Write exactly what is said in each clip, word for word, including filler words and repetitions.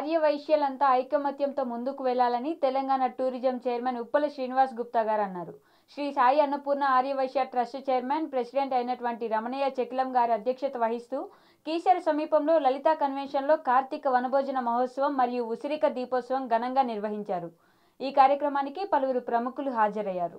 ఆర్యవైశ్యులంతా ఐకమత్యంతో ముందుకు వెళ్లాలని తెలంగాణ టూరిజం చైర్మన్ ఉప్పల శ్రీనివాస్ గుప్తా గారు అన్నారు. Shri Sai Annapurna Aryavaishya trust chairman president అయినటువంటి రమణయ్య చెక్లం గారి అధ్యక్షత వహిస్తూ కీసర సమీపంలో లలితా కన్వెన్షన్లో కార్తీక వనభోజన మహోత్సవం మరియు ఉసిరిక దీపోత్సవం ఘనంగా నిర్వహించారు. ఈ కార్యక్రమానికి పలువురు ప్రముఖులు హాజరయ్యారు.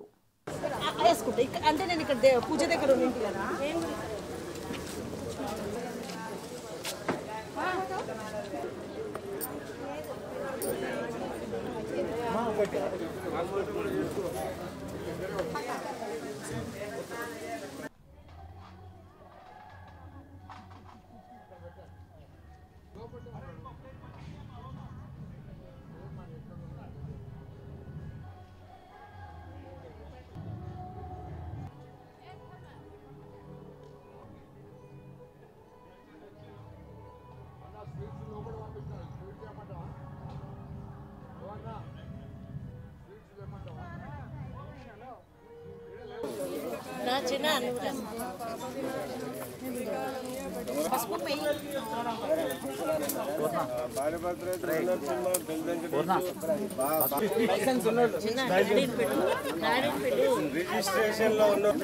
రిజిస్ట్రేషన్ లో ఉన్న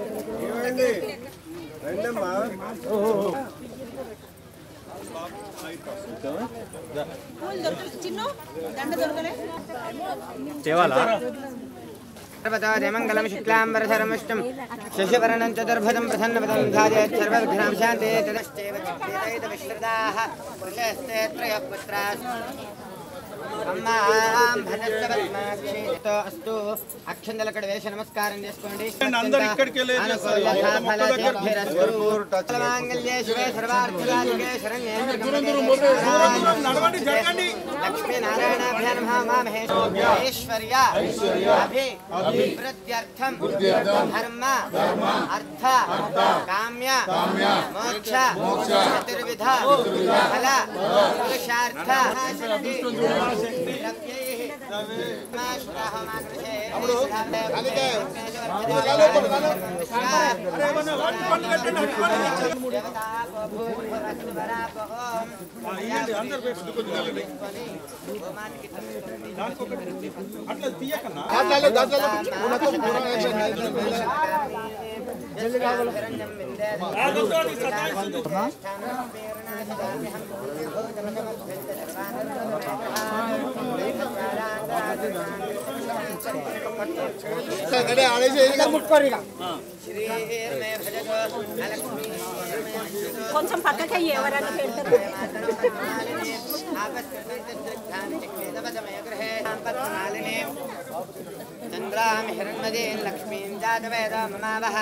మంగళం శుక్లాంబరధరమష్టం శశివర్ణం చతుర్భుజం ప్రసన్నవదనం ధ్యాయేత్ సర్వవిఘ్నాం శాంతే తదశ్చైవ చిత్తేతైత విశ్రుతాః పురుషస్తే త్రయః పుత్రాः అమ్మాం భజస్వత్మాక్షితో అస్తు అక్షందలకడ వేష నమస్కారం చేసుకోండి. అందరూ ఇక్కడికి వెళ్ళి మంగళ్యే శివే సర్వార్థసాధికే శరణ్యే లక్ష్మీ నారాయణాభ్యో నమః మహేశ్వర్య అభివృద్ధ్యర్థం ధర్మ అర్థ కామ్య మోక్ష చతుర్విధ ఫల పురుషార్థ అట్లా తీయకన్నా కొంచెం పక్కకి ఎవరైనా పెడతారు. చంద్రామి హిరణ్మదే లక్ష్మీం జాతవేద మమావహ.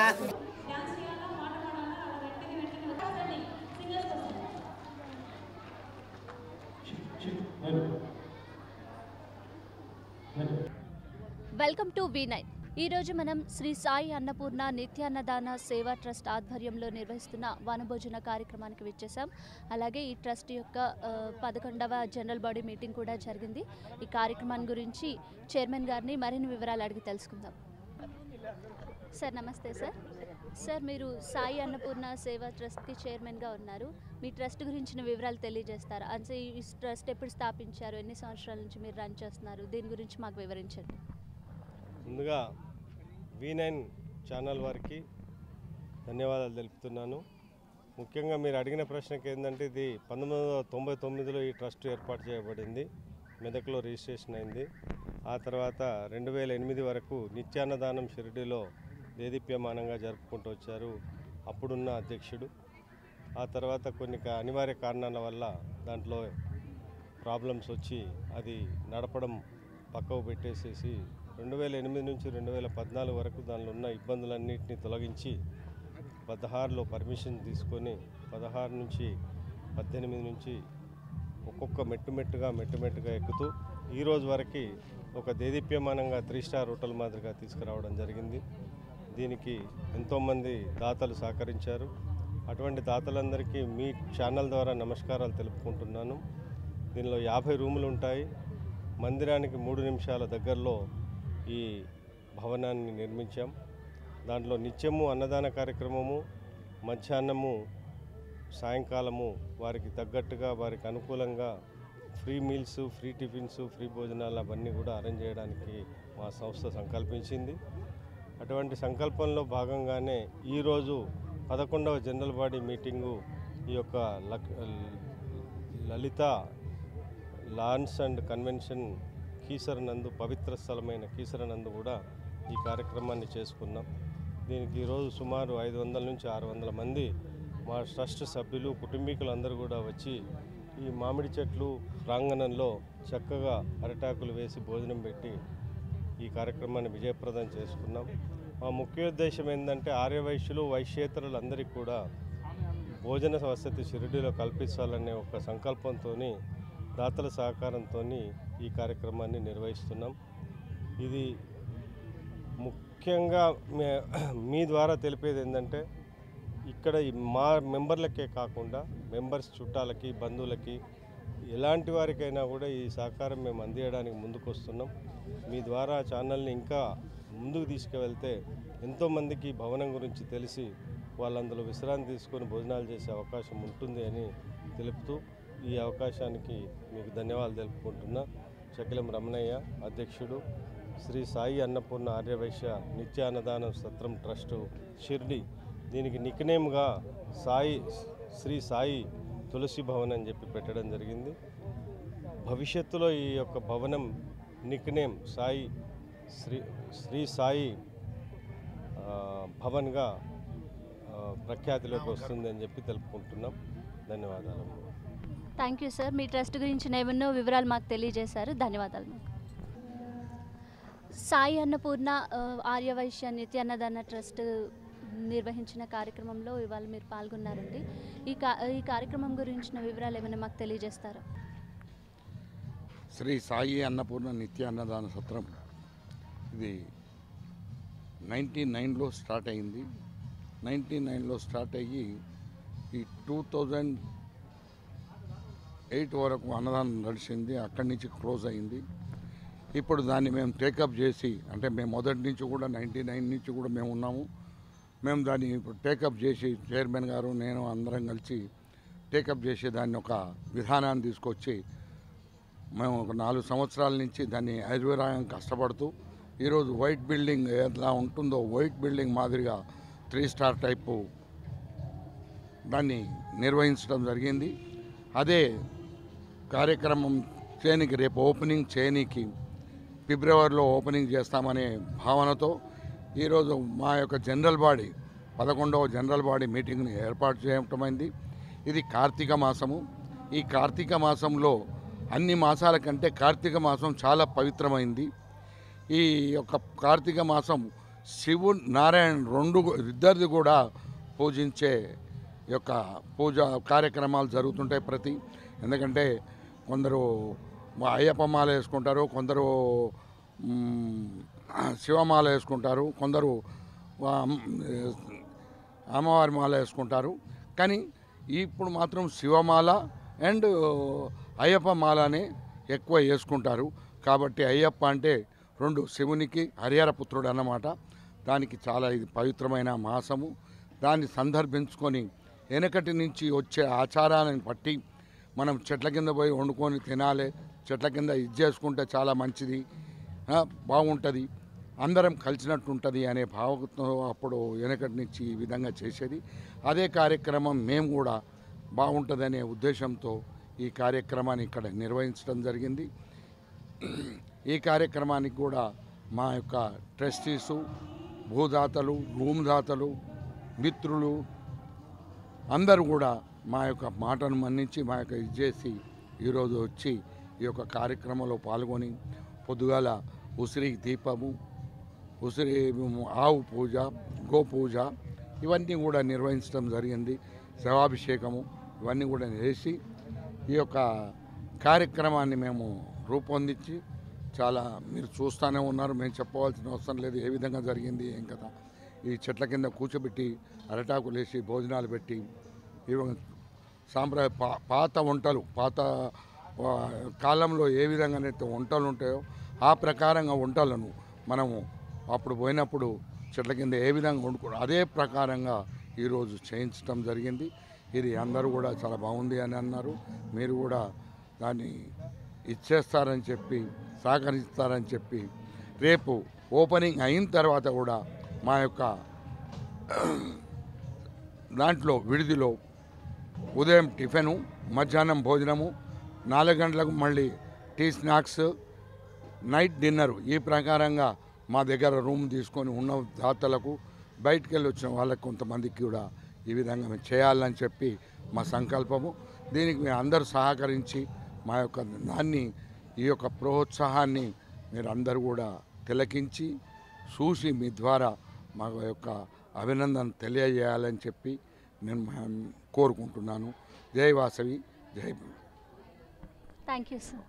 Welcome to V nine. ఈరోజు మనం శ్రీ సాయి అన్నపూర్ణ నిత్యాన్నదాన సేవా ట్రస్ట్ ఆధ్వర్యంలో నిర్వహిస్తున్న వనభోజన కార్యక్రమానికి విచ్చేసాం. అలాగే ఈ ట్రస్ట్ యొక్క పదకొండవ జనరల్ బాడీ మీటింగ్ కూడా జరిగింది. ఈ కార్యక్రమాన్ని గురించి చైర్మన్ గారిని మరిన్ని వివరాలు అడిగి తెలుసుకుందాం. సార్ నమస్తే సార్. సార్ మీరు సాయి అన్నపూర్ణ సేవా ట్రస్ట్కి చైర్మన్గా ఉన్నారు. మీ ట్రస్ట్ గురించిన వివరాలు తెలియజేస్తారా? అంటే ఈ ట్రస్ట్ ఎప్పుడు స్థాపించారు, ఎన్ని సంవత్సరాల నుంచి మీరు రన్ చేస్తున్నారు, దీని గురించి మాకు వివరించండి. ముందుగా వి నైన్ ఛానల్ వారికి ధన్యవాదాలు తెలుపుతున్నాను. ముఖ్యంగా మీరు అడిగిన ప్రశ్నకి ఏంటంటే, ఇది పంతొమ్మిది వందల తొంభై తొమ్మిదిలో ఈ ట్రస్ట్ ఏర్పాటు చేయబడింది, మెదక్లో రిజిస్ట్రేషన్ అయింది. ఆ తర్వాత రెండు వేల ఎనిమిది వరకు నిత్యాన్నదానం షిరిడీలో దేదీప్యమానంగా జరుపుకుంటూ వచ్చారు అప్పుడున్న అధ్యక్షుడు. ఆ తర్వాత కొన్ని అనివార్య కారణాల వల్ల దాంట్లో ప్రాబ్లమ్స్ వచ్చి అది నడపడం పక్కకు పెట్టేసేసి రెండు వేల ఎనిమిది నుంచి రెండు వేల పద్నాలుగు వరకు దానిలో ఉన్న ఇబ్బందులన్నింటినీ తొలగించి పదహారులో పర్మిషన్ తీసుకొని పదహారు నుంచి పద్దెనిమిది నుంచి ఒక్కొక్క మెట్టు మెట్టుగా మెట్టు మెట్టుగా ఎక్కుతూ ఈరోజు వరకు ఒక దేదీప్యమానంగా త్రీ స్టార్ హోటల్ మాదిరిగా తీసుకురావడం జరిగింది. దీనికి ఎంతోమంది దాతలు సహకరించారు. అటువంటి దాతలందరికీ మీ ఛానల్ ద్వారా నమస్కారాలు తెలుపుకుంటున్నాను. దీనిలో యాభై రూములు ఉంటాయి. మందిరానికి మూడు నిమిషాల దగ్గరలో ఈ భవనాన్ని నిర్మించాం. దాంట్లో నిత్యము అన్నదాన కార్యక్రమము, మధ్యాహ్నము సాయంకాలము వారికి తగ్గట్టుగా వారికి అనుకూలంగా free meals, free tiffins, free భోజనాలు అవన్నీ కూడా అరేంజ్ చేయడానికి మా సంస్థ సంకల్పించింది. అటువంటి సంకల్పంలో భాగంగానే ఈరోజు పదకొండవ జనరల్ బాడీ మీటింగు ఈ యొక్క Lalitha lawns and convention Keesara నందు, పవిత్ర స్థలమైన కీసర నందు కూడా ఈ కార్యక్రమాన్ని చేసుకున్నాం. దీనికి ఈరోజు సుమారు ఐదు వందల నుంచి ఆరు వందల మంది మా ట్రస్ట్ సభ్యులు, కుటుంబీకులు అందరూ కూడా వచ్చి ఈ మామిడి చెట్లు ప్రాంగణంలో చక్కగా అరిటాకులు వేసి భోజనం పెట్టి ఈ కార్యక్రమాన్ని విజయప్రదం చేసుకున్నాం. మా ముఖ్య ఉద్దేశం ఏంటంటే ఆర్యవైశ్యులు, వైశ్యేతరులందరికీ కూడా భోజన వసతి షిరిడీలో కల్పించాలనే ఒక సంకల్పంతో, దాతల సహకారంతో ఈ కార్యక్రమాన్ని నిర్వహిస్తున్నాం. ఇది ముఖ్యంగా మీ ద్వారా తెలిపేది ఏంటంటే ఇక్కడ మా మెంబర్లకే కాకుండా మెంబర్స్ చుట్టాలకి, బంధువులకి, ఎలాంటి వారికైనా కూడా ఈ సహకారం మేము అందించడానికి ముందుకు వస్తున్నాం. మీ ద్వారా ఛానల్ని ఇంకా ముందుకు తీసుకువెళ్తే ఎంతోమందికి భవనం గురించి తెలిసి వాళ్ళు అందులో విశ్రాంతి తీసుకొని భోజనాలు చేసే అవకాశం ఉంటుంది అని తెలుపుతూ ఈ అవకాశానికి మీకు ధన్యవాదాలు తెలుపుకుంటున్నా. చకిలం రమణయ్య, అధ్యక్షుడు, శ్రీ సాయి అన్నపూర్ణ ఆర్యవైశ్య నిత్యాన్నదాన సత్రం ట్రస్టు షిర్డీ. దీనికి నిక్నేమ్గా సాయి శ్రీ సాయి తులసి భవన్ అని చెప్పి పెట్టడం జరిగింది. భవిష్యత్తులో ఈ యొక్క భవనం నిక్నేమ్ సాయి శ్రీ శ్రీ సాయి భవన్గా ప్రఖ్యాతిలోకి వస్తుంది అని చెప్పి తెలుపుకుంటున్నాం. ధన్యవాదాలు. Thank you sir. మీ ట్రస్ట్ గురించిన ఏమన్నో వివరాలు మాకు తెలియజేశారు. ధన్యవాదాలు మీకు. సాయి అన్నపూర్ణ ఆర్యవైశ్య నిత్యాన్నదాన ట్రస్ట్ నిర్వహించిన కార్యక్రమంలో ఇవాళ మీరు పాల్గొన్నారండి. ఈ కా ఈ కార్యక్రమం గురించిన వివరాలు ఏమైనా మాకు తెలియజేస్తారా? శ్రీ సాయి అన్నపూర్ణ నిత్య అన్నదాన సత్రం ఇది నైంటీ నైన్లో స్టార్ట్ అయింది. నైంటీ నైన్లో స్టార్ట్ అయ్యి ఈ టూ థౌజండ్ ఎయిట్ వరకు అన్నదానం నడిచింది. అక్కడి నుంచి క్లోజ్ అయింది. ఇప్పుడు దాన్ని మేము టేకప్ చేసి, అంటే మేము మొదటి నుంచి కూడా నైంటీ నైన్ నుంచి కూడా మేము ఉన్నాము. మేము దాన్ని ఇప్పుడు టేకప్ చేసి చైర్మన్ గారు, నేను అందరం కలిసి టేకప్ చేసి దాన్ని ఒక విధానాన్ని తీసుకొచ్చి మేము ఒక నాలుగు సంవత్సరాల నుంచి దాన్ని ఐశ్వర్యం కష్టపడుతూ ఈరోజు వైట్ బిల్డింగ్ ఎలా ఉంటుందో వైట్ బిల్డింగ్ మాదిరిగా త్రీ స్టార్ టైపు దాన్ని నిర్వహించడం జరిగింది. అదే కార్యక్రమం చేయనికి రేపు ఓపెనింగ్ చేయనికి ఫిబ్రవరిలో ఓపెనింగ్ చేస్తామనే భావనతో ఈరోజు మా యొక్క జనరల్ బాడీ పదకొండవ జనరల్ బాడీ మీటింగ్ని ఏర్పాటు చేయటమైంది. ఇది కార్తీక మాసము. ఈ కార్తీక మాసంలో అన్ని మాసాల కంటే కార్తీక మాసం చాలా పవిత్రమైంది. ఈ యొక్క కార్తీక మాసం శివుడు నారాయణ రెండు ఇద్దరిది కూడా పూజించే యొక్క పూజ కార్యక్రమాలు జరుగుతుంటాయి ప్రతి. ఎందుకంటే కొందరు అయ్యప్ప మాల వేసుకుంటారు, కొందరు శివమాల వేసుకుంటారు, కొందరు అమ్మవారి మాల వేసుకుంటారు. కానీ ఇప్పుడు మాత్రం శివమాల అండ్ అయ్యప్ప మాలనే ఎక్కువ వేసుకుంటారు. కాబట్టి అయ్యప్ప అంటే రెండు శివునికి హరిహర పుత్రుడు అన్నమాట. దానికి చాలా ఇది పవిత్రమైన మాసము. దాన్ని సందర్భించుకొని వెనకటి నుంచి వచ్చే ఆచారాన్ని బట్టి మనం చెట్ల కింద పోయి వండుకొని తినాలి, చెట్ల కింద ఇది చేసుకుంటే చాలా మంచిది, బాగుంటుంది, అందరం కలిసినట్టు ఉంటుంది అనే భావంతో అప్పుడు వెనకటి నుంచి ఈ విధంగా చేసేది. అదే కార్యక్రమం మేము కూడా బాగుంటుందనే ఉద్దేశంతో ఈ కార్యక్రమాన్ని ఇక్కడ నిర్వహించడం జరిగింది. ఈ కార్యక్రమానికి కూడా మా యొక్క ట్రస్టీసు, భూదాతలు, భూమిదాతలు, మిత్రులు అందరూ కూడా మా యొక్క మాటను మన్నించి మా యొక్క ఇది చేసి ఈరోజు వచ్చి ఈ యొక్క కార్యక్రమంలో పాల్గొని పొద్దుగాల ఉసిరి దీపము, ఉసిరి ఆవు పూజ, గోపూజ ఇవన్నీ కూడా నిర్వహించడం జరిగింది. శవాభిషేకము ఇవన్నీ కూడా చేసి ఈ యొక్క కార్యక్రమాన్ని మేము రూపొందించి చాలా మీరు చూస్తూనే ఉన్నారు. మేము చెప్పవలసిన అవసరం లేదు ఏ విధంగా జరిగింది ఏం కదా. ఈ చెట్ల కింద కూర్చోబెట్టి అరటాకులు వేసి భోజనాలు పెట్టి ఇవి సాంప్రదాయ పా పాత వంటలు పాత కాలంలో ఏ విధంగానైతే వంటలు ఉంటాయో ఆ ప్రకారంగా వంటలను మనము అప్పుడు పోయినప్పుడు చెట్ల కింద ఏ విధంగా వండుకో అదే ప్రకారంగా ఈరోజు చేయించడం జరిగింది. ఇది అందరూ కూడా చాలా బాగుంది అని అన్నారు. మీరు కూడా దాన్ని ఇచ్చేస్తారని చెప్పి సహకరిస్తారని చెప్పి రేపు ఓపెనింగ్ అయిన తర్వాత కూడా మా యొక్క దాంట్లో విడిదిలో ఉదయం టిఫిను, మధ్యాహ్నం భోజనము, నాలుగు గంటలకు మళ్ళీ టీ స్నాక్స్, నైట్ డిన్నరు, ఈ ప్రకారంగా మా దగ్గర రూమ్ తీసుకొని ఉన్న దాతలకు బయటికి వెళ్ళి వచ్చిన వాళ్ళకి కొంతమందికి కూడా ఈ విధంగా మేము చేయాలని చెప్పి మా సంకల్పము. దీనికి మీరు అందరూ సహకరించి మా యొక్క దాన్ని ఈ యొక్క ప్రోత్సాహాన్ని మీరు అందరూ కూడా తిలకించి చూసి మీ ద్వారా మా యొక్క అభినందన తెలియజేయాలని చెప్పి నేను కోరుకుంటున్నాను. జై వాసవి, జై. Thank you sir.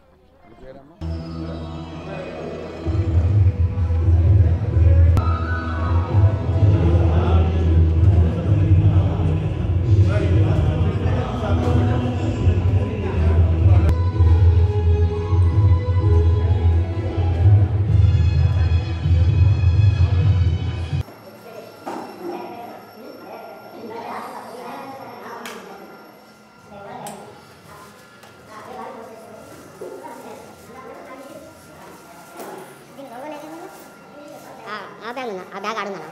ఆ బ్యాగ్ ఉందా? ఆ బ్యాగ్ ఆడుందా?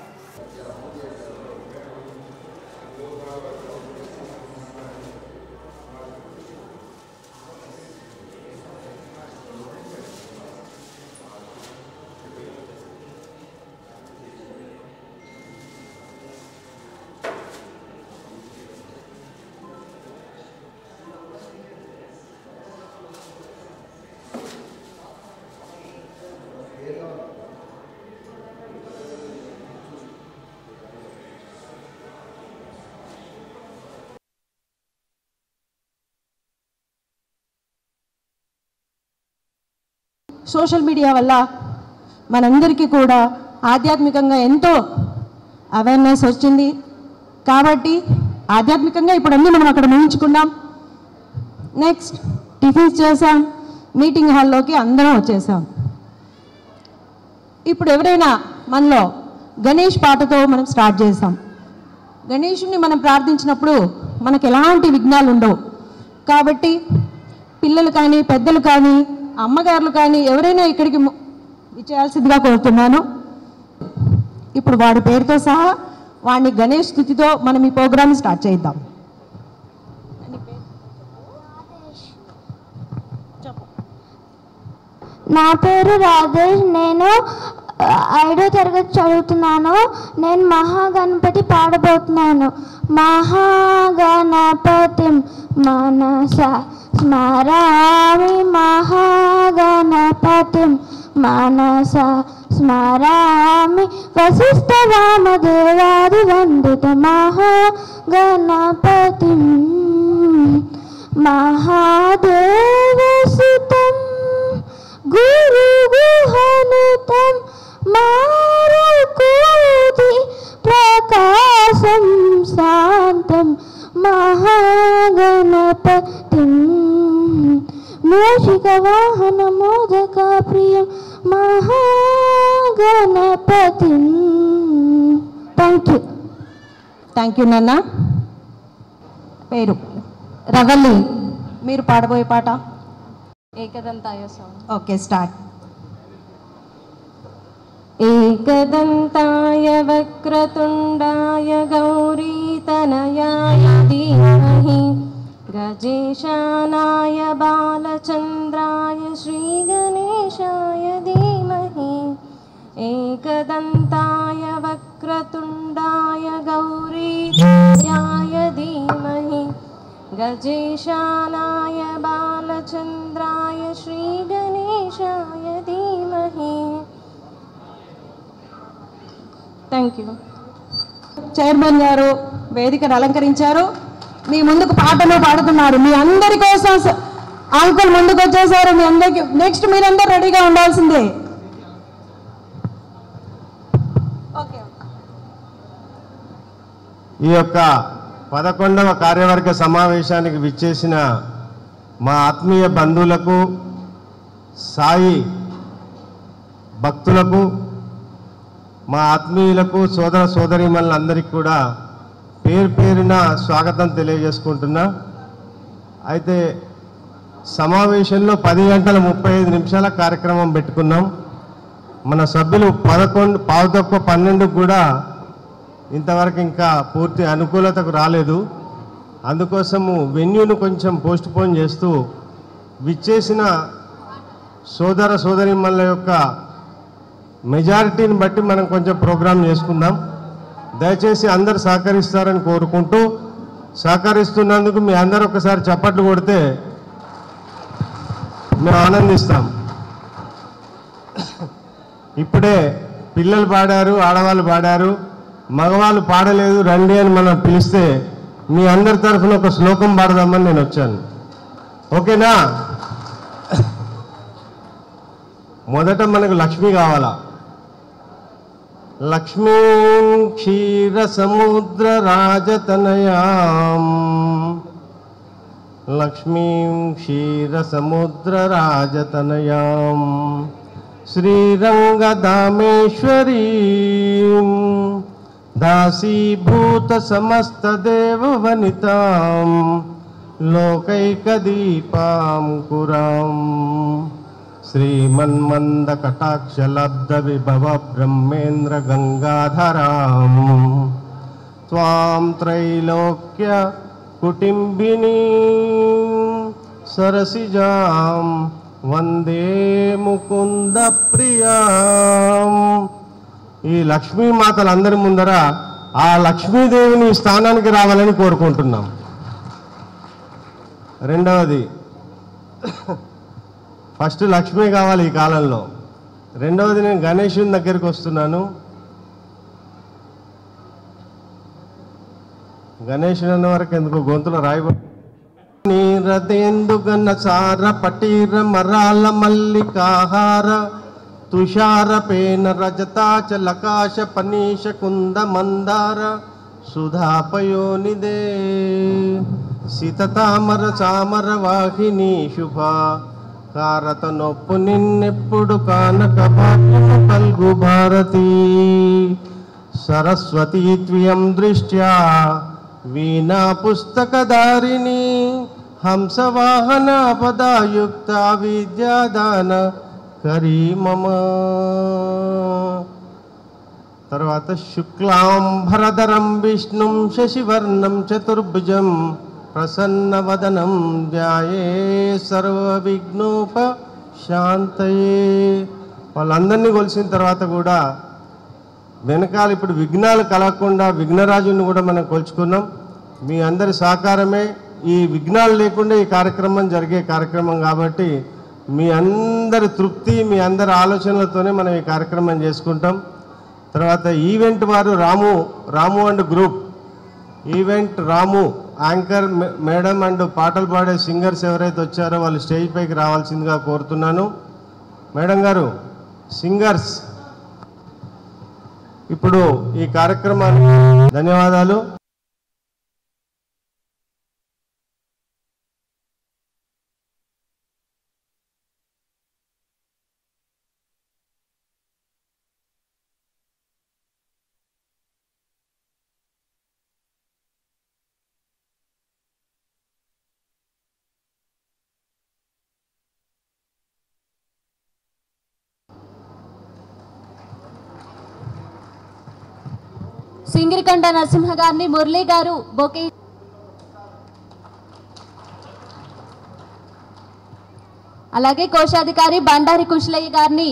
సోషల్ మీడియా వల్ల మనందరికీ కూడా ఆధ్యాత్మికంగా ఎంతో అవేర్నెస్ వచ్చింది. కాబట్టి ఆధ్యాత్మికంగా ఇప్పుడు అన్నీ మనం అక్కడ ముగించుకున్నాం. నెక్స్ట్ టిఫిన్స్ చేసాం, మీటింగ్ హాల్లోకి అందరం వచ్చేసాం. ఇప్పుడు ఎవరైనా మనలో గణేష్ పాటతో మనం స్టార్ట్ చేసాం. గణేషుని మనం ప్రార్థించినప్పుడు మనకు ఎలాంటి విఘ్నాలు ఉండవు. కాబట్టి పిల్లలు కానీ పెద్దలు కానీ అమ్మగారులు కానీ ఎవరైనా ఇక్కడికి ఇచ్చేయాల్సిందిగా కోరుతున్నాను. ఇప్పుడు వాడి పేరుతో సహా వాడిని గణేష్ స్థుతితో మనం ఈ ప్రోగ్రామ్ స్టార్ట్ చేద్దాం. నా పేరు రాజేష్. నేను ఐదో తరగతి చదువుతున్నాను. నేను మహాగణపతి పాడబోతున్నాను. మహాగణపతి మనస స్మరామి, మహాగణపతి మనస స్మరామి, వశిష్ఠ వామదేవాది వందిత మహాగణపతి మహాదేవసుతం గురు గుహనుతం మారుకోది ప్రకాశం శాంతం మహాగణపతిం మూషిక వాహన మోదక ప్రియం మహాగణపతిం. Thank you. థ్యాంక్ యూ నాన్న. పేరు రవల్లి. మీరు పాడబోయే పాట ఏకదంతాయ సాంగ్. Okay, start. ఏకదంతాయ వక్రతుండాయ గౌరీతనయాయ ధీమహి గజేశానాయ బాలచంద్రాయ శ్రీగణేశాయ ధీమహి. ఏకదంతాయ వక్రతుండాయ గౌరీతనయాయ ధీమహి గజేశానాయ బాలచంద్రాయ శ్రీగణేశాయ ధీమహి. Thank you. చైర్మన్ గారు వేదికను అలంకరించారు. మీ ముందుకు పాటలు పాడుతున్నారు. మీ అందరి కోసం అంకుల్ ముందుకు వచ్చేసారు. మీ అందరికి నెక్స్ట్ మీరందరూ రెడీగా ఉండాల్సిందే. ఓకే. ఈ యొక్క పదకొండవ కార్యవర్గ సమావేశానికి విచ్చేసిన మా ఆత్మీయ బంధువులకు, సాయి భక్తులకు, మా ఆత్మీయులకు, సోదర సోదరీమణులందరికీ కూడా పేరు పేరున స్వాగతం తెలియజేసుకుంటున్నా. అయితే సమావేశంలో పది గంటల ముప్పై ఐదు నిమిషాల కార్యక్రమం పెట్టుకున్నాం. మన సభ్యులు పదకొండు పావు తక్కువ పన్నెండుకు కూడా ఇంతవరకు ఇంకా పూర్తి అనుకూలతకు రాలేదు. అందుకోసము వెన్యూను కొంచెం పోస్ట్ పోన్ చేస్తూ విచ్చేసిన సోదర సోదరీమణుల యొక్క మెజారిటీని బట్టి మనం కొంచెం ప్రోగ్రాం చేసుకుందాం. దయచేసి అందరు సహకరిస్తారని కోరుకుంటూ, సహకరిస్తున్నందుకు మీ అందరూ ఒకసారి చప్పట్లు కొడితే మేము ఆనందిస్తాం. ఇప్పుడే పిల్లలు పాడారు, ఆడవాళ్ళు పాడారు, మగవాళ్ళు పాడలేదు రండి అని మనం పిలిస్తే మీ అందరి తరఫున ఒక శ్లోకం పాడదామని నేను వచ్చాను. ఓకేనా? మొదట మనకు లక్ష్మి కావాలా. లక్ష్మీ క్షీర సముద్ర రాజతనయాం లక్ష్మీం క్షీర సముద్ర రాజతనయాం శ్రీరంగదామేశ్వరీం దాసీభూత సమస్త దేవవనితాం లోకైకదీపాం కురాం శ్రీమన్మంద కటాక్షలబ్ధ విభవ బ్రహ్మేంద్ర గంగాధరాం త్వాం త్రైలోక్య కుటుంబినీ సరసిజాం వందే ముకుంద ప్రియాం. ఈ లక్ష్మీమాతలందరి ముందర ఆ లక్ష్మీదేవిని స్థానానికి రావాలని కోరుకుంటున్నాం. రెండవది, ఫస్ట్ లక్ష్మి కావాలి ఈ కాలంలో. రెండవది, నేను గణేశుని దగ్గరికి వస్తున్నాను. గణేశుని అన్న వరకు ఎందుకు గొంతులో రాయబడి నీరదేందుగన సార పటీర మరాల మల్లికాహార తుషార పేన రజతాచలకాశ పనీష కుంద మందార సుధాపయోనిదే సీతతామర చామర వాహిని శుభ కారత నొప్పు నిన్నెప్పుడు కానక భాగ్యము పల్గు భారతి సరస్వతీ త్వియం దృష్ట్యా వీణా పుస్తకధారిణి హంసవాహన పదాయుక్త విద్యాదాన కరీ మమ. తర్వాత శుక్లాంబరధరం విష్ణుం శశివర్ణం చతుర్భుజం ప్రసన్నవదనం ధ్యాయే సర్వవిఘ్నోపశాంతయే. వాళ్ళందరినీ కొలిసిన తర్వాత కూడా వెనకాల ఇప్పుడు విఘ్నాలు కలగకుండా విఘ్నరాజుని కూడా మనం కొలుచుకున్నాం. మీ అందరి సహకారమే ఈ విఘ్నాలు లేకుండా ఈ కార్యక్రమం జరిగే కార్యక్రమం కాబట్టి మీ అందరి తృప్తి, మీ అందరి ఆలోచనలతోనే మనం ఈ కార్యక్రమం చేసుకుంటాం. తర్వాత ఈవెంట్ వారు Ramu Ramu and group event Ramu anchor madam and పాటలు పాడే సింగర్స్ ఎవరైతే వచ్చారో వాళ్ళు స్టేజ్ పైకి రావాల్సిందిగా కోరుతున్నాను. మేడం గారు, సింగర్స్ ఇప్పుడు ఈ కార్యక్రమానికి ధన్యవాదాలు. సింగిరికండ నరసింహ గారిని మురళీ గారు బొకే, అలాగే కోశాధికారి బండారి కుశలయ్య గారిని,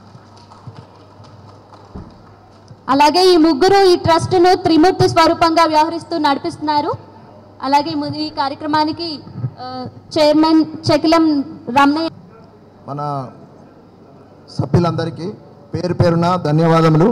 అలాగే ఈ ముగ్గురు ఈ ట్రస్ట్ను త్రిమూర్తి స్వరూపంగా వ్యవహరిస్తూ నడిపిస్తున్నారు. అలాగే ఈ కార్యక్రమానికి చైర్మన్ చెకిలం రమణయ్య. మన సభ్యులందరికీ పేరు పేరున ధన్యవాదములు.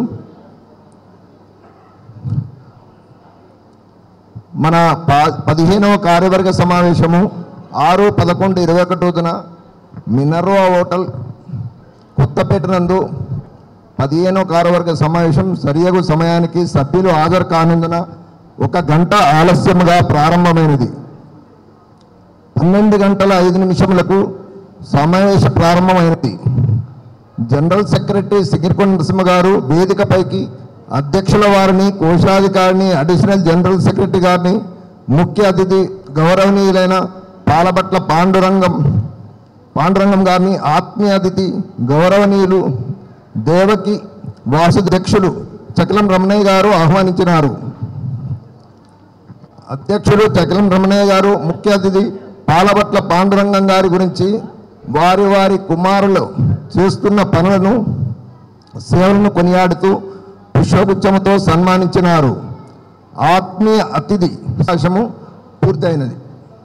మన పదిహేనవ కార్యవర్గ సమావేశము ఆరు పదకొండు ఇరవై ఒకటోన మినర్వా హోటల్ కొత్తపేట నందు పదిహేనవ కార్యవర్గ సమావేశం సరియగు సమయానికి సభ్యులు హాజరు కానందున ఒక గంట ఆలస్యముగా ప్రారంభమైనది. పన్నెండు గంటల ఐదు నిమిషములకు సమావేశం ప్రారంభమైనది. జనరల్ సెక్రటరీ సింగిరికొండ నరసింహ గారు వేదికపైకి అధ్యక్షుల వారిని, కోశాధికారిని, అడిషనల్ జనరల్ సెక్రటరీ గారిని, ముఖ్య అతిథి గౌరవనీయులైన పాలబట్ల పాండురంగం పాండురంగం గారిని ఆత్మీయ అతిథి గౌరవనీయులు దేవకి వాసుధ్యక్షులు చకిలం రమణయ్య గారు ఆహ్వానించినారు. అధ్యక్షులు చకిలం రమణయ్య గారు ముఖ్య అతిథి పాలబట్ల పాండురంగం గారి గురించి వారి వారి కుమారులు చేస్తున్న పనులను సేవలను కొనియాడుతూ పుష్పగుచ్చముతో సన్మానించినారు. ఆత్మీయ అతిథి అవకాశము పూర్తయినది.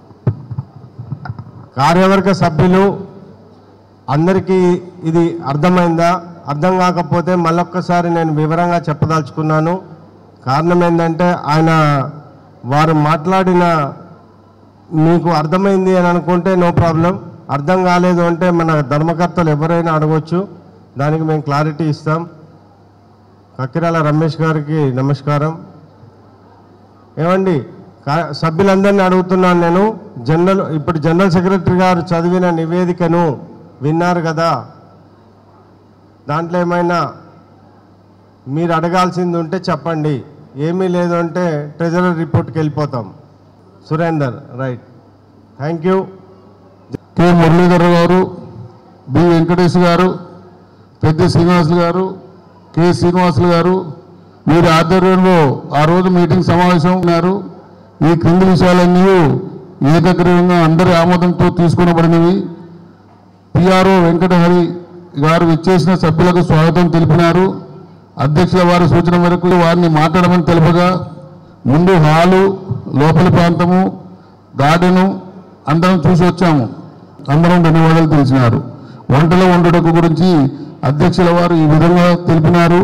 కార్యవర్గ సభ్యులు అందరికీ ఇది అర్థమైందా? అర్థం కాకపోతే మళ్ళొక్కసారి నేను వివరంగా చెప్పదలుచుకున్నాను. కారణం ఏంటంటే ఆయన వారు మాట్లాడిన మీకు అర్థమైంది అని అనుకుంటే నో ప్రాబ్లం, అర్థం కాలేదు అంటే మన ధర్మకర్తలు ఎవరైనా అడగవచ్చు, దానికి మేము క్లారిటీ ఇస్తాం. కక్కిరాల రమేష్ గారికి నమస్కారం. ఏమండి సభ్యులందరినీ అడుగుతున్నాను నేను, జనరల్ ఇప్పుడు జనరల్ సెక్రటరీ గారు చదివిన నివేదికను విన్నారు కదా, దాంట్లో ఏమైనా మీరు అడగాల్సింది ఉంటే చెప్పండి, ఏమీ లేదు అంటే ట్రెజరర్ రిపోర్ట్కి వెళ్ళిపోతాం. Surender right, thank you. K Muralidhar గారు, బి వెంకటేష్ గారు, పెద్ద శ్రీనివాసులు గారు, కె శ్రీనివాసులు గారు వీరి ఆధ్వర్యంలో ఆ రోజు మీటింగ్ సమావేశం ఉన్నారు. ఈ క్రింది విషయాలన్నీ ఏకగ్రీవంగా అందరి ఆమోదంతో తీసుకునబడినవి. పిఆర్ఓ వెంకటహరి గారు విచ్చేసిన సభ్యులకు స్వాగతం తెలిపినారు. అధ్యక్షుల వారి సూచన మేరకు వారిని మాట్లాడమని తెలుపగా ముందు హాలు, లోపలి ప్రాంతము, గార్డెను అందరం చూసి వచ్చాము. అందరం ధన్యవాదాలు తెలిసినారు. వంటల వండుటకు గురించి అధ్యక్షుల వారు ఈ విధంగా తెలిపినారు.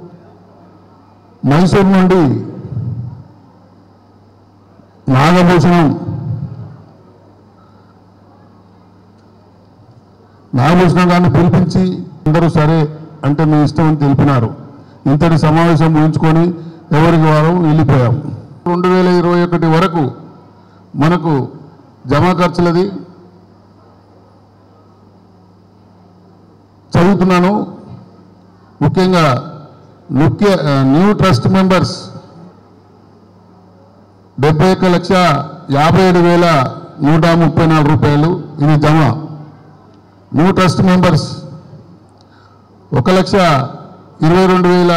మైసూరు నుండి నాగభూషణం నాగభూషణం గారిని పిలిపించి అందరూ సరే అంటే మీ ఇష్టం అని తెలిపినారు. ఇంతటి సమావేశం ముగించుకొని ఎవరికి వారు వెళ్ళిపోయాం. రెండు వేల ఇరవై ఒకటి వరకు మనకు జమా ఖర్చులది చదువుతున్నాను. ముఖ్యంగా ముఖ్య న్యూ ట్రస్ట్ మెంబర్స్ డెబ్బై ఒక్క లక్ష యాభై ఏడు వేల నూట ముప్పై నాలుగు రూపాయలు ఇది జమ. న్యూ ట్రస్ట్ మెంబర్స్ ఒక లక్ష ఇరవై రెండు వేల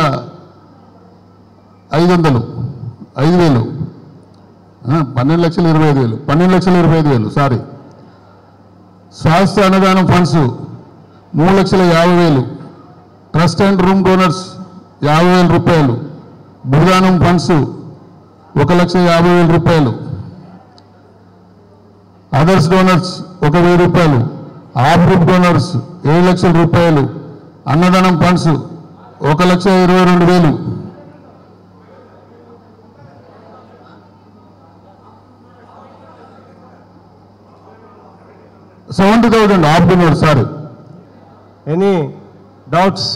ఐదు వందలు ఐదు వేలు పన్నెండు లక్షల ఇరవై ఐదు వేలు పన్నెండు లక్షల ఇరవై ఐదు వేలు సారీ. స్వాస్థ్య అన్నదానం ఫండ్స్ మూడు లక్షల యాభై వేలు. ట్రస్ట్ అండ్ రూమ్ డోనర్స్ యాభై వేల రూపాయలు. బుర్దానం ఫండ్స్ ఒక లక్ష యాభై వేల రూపాయలు. అదర్స్ డోనర్స్ ఒక వెయ్యి రూపాయలు. ఆఫ్ గ్రూప్ డోనర్స్ ఏడు లక్షల రూపాయలు. అన్నదానం ఫండ్స్ ఒక లక్ష ఇరవై రెండు వేలు. Seventy thousand of donors sorry. Any doubts?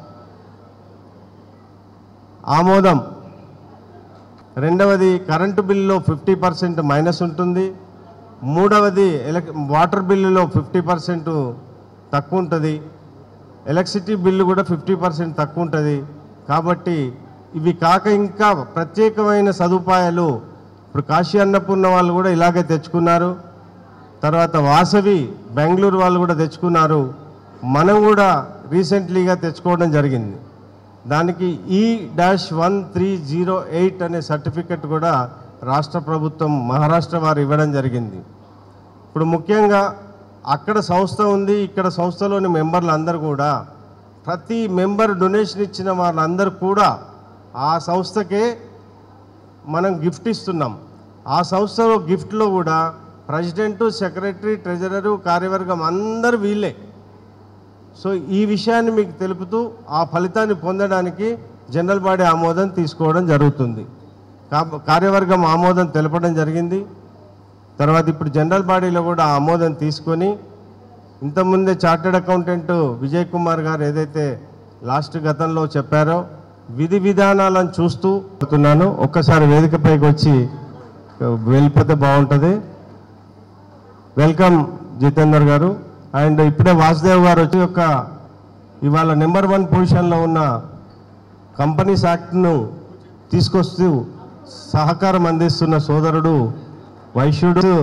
ఆమోదం. రెండవది కరెంటు బిల్లులో ఫిఫ్టీ పర్సెంట్ మైనస్ ఉంటుంది. మూడవది ఎలక్ వాటర్ బిల్లులో ఫిఫ్టీ పర్సెంట్ తక్కువ ఉంటుంది. ఎలక్ట్రిసిటీ బిల్లు కూడా ఫిఫ్టీ పర్సెంట్ తక్కువ ఉంటుంది. కాబట్టి ఇవి కాక ఇంకా ప్రత్యేకమైన సదుపాయాలు ఇప్పుడు కాశీ అన్నపూర్ణ వాళ్ళు కూడా ఇలాగే తెచ్చుకున్నారు. తర్వాత వాసవి బెంగళూరు వాళ్ళు కూడా తెచ్చుకున్నారు. మనం కూడా రీసెంట్లీగా తెచ్చుకోవడం జరిగింది. దానికి ఈ dash one three zero eight అనే సర్టిఫికెట్ కూడా రాష్ట్ర ప్రభుత్వం మహారాష్ట్ర వారు ఇవ్వడం జరిగింది. ఇప్పుడు ముఖ్యంగా అక్కడ సంస్థ ఉంది, ఇక్కడ సంస్థలోని మెంబర్లు అందరూ కూడా ప్రతి మెంబర్ డొనేషన్ ఇచ్చిన వాళ్ళందరూ కూడా ఆ సంస్థకే మనం గిఫ్ట్ ఇస్తున్నాం. ఆ సంస్థలో గిఫ్ట్లో కూడా ప్రెసిడెంటు, సెక్రటరీ, ట్రెజరరు, కార్యవర్గం అందరూ వీళ్ళే. సో ఈ విషయాన్ని మీకు తెలుపుతూ ఆ ఫలితాన్ని పొందడానికి జనరల్ బాడీ ఆమోదం తీసుకోవడం జరుగుతుంది. కార్యవర్గం ఆమోదం తెలపడం జరిగింది. తర్వాత ఇప్పుడు జనరల్ బాడీలో కూడా ఆమోదం తీసుకొని ఇంతకుముందే చార్టెడ్ అకౌంటెంట్ విజయ్ కుమార్ గారు ఏదైతే లాస్ట్ గతంలో చెప్పారో విధి విధానాలను చూస్తూ చెప్తున్నాను. ఒక్కసారి వేదికపైకి వచ్చి వెళ్ళిపోతే బాగుంటుంది. వెల్కమ్ జితేందర్ గారు. అండ్ ఇప్పుడే వాసుదేవ్ గారు వచ్చి యొక్క ఇవాళ నెంబర్ వన్ పొజిషన్లో ఉన్న కంపెనీస్ యాక్ట్ను తీసుకొస్తూ సహకారం అందిస్తున్న సోదరుడు వైశ్యుడు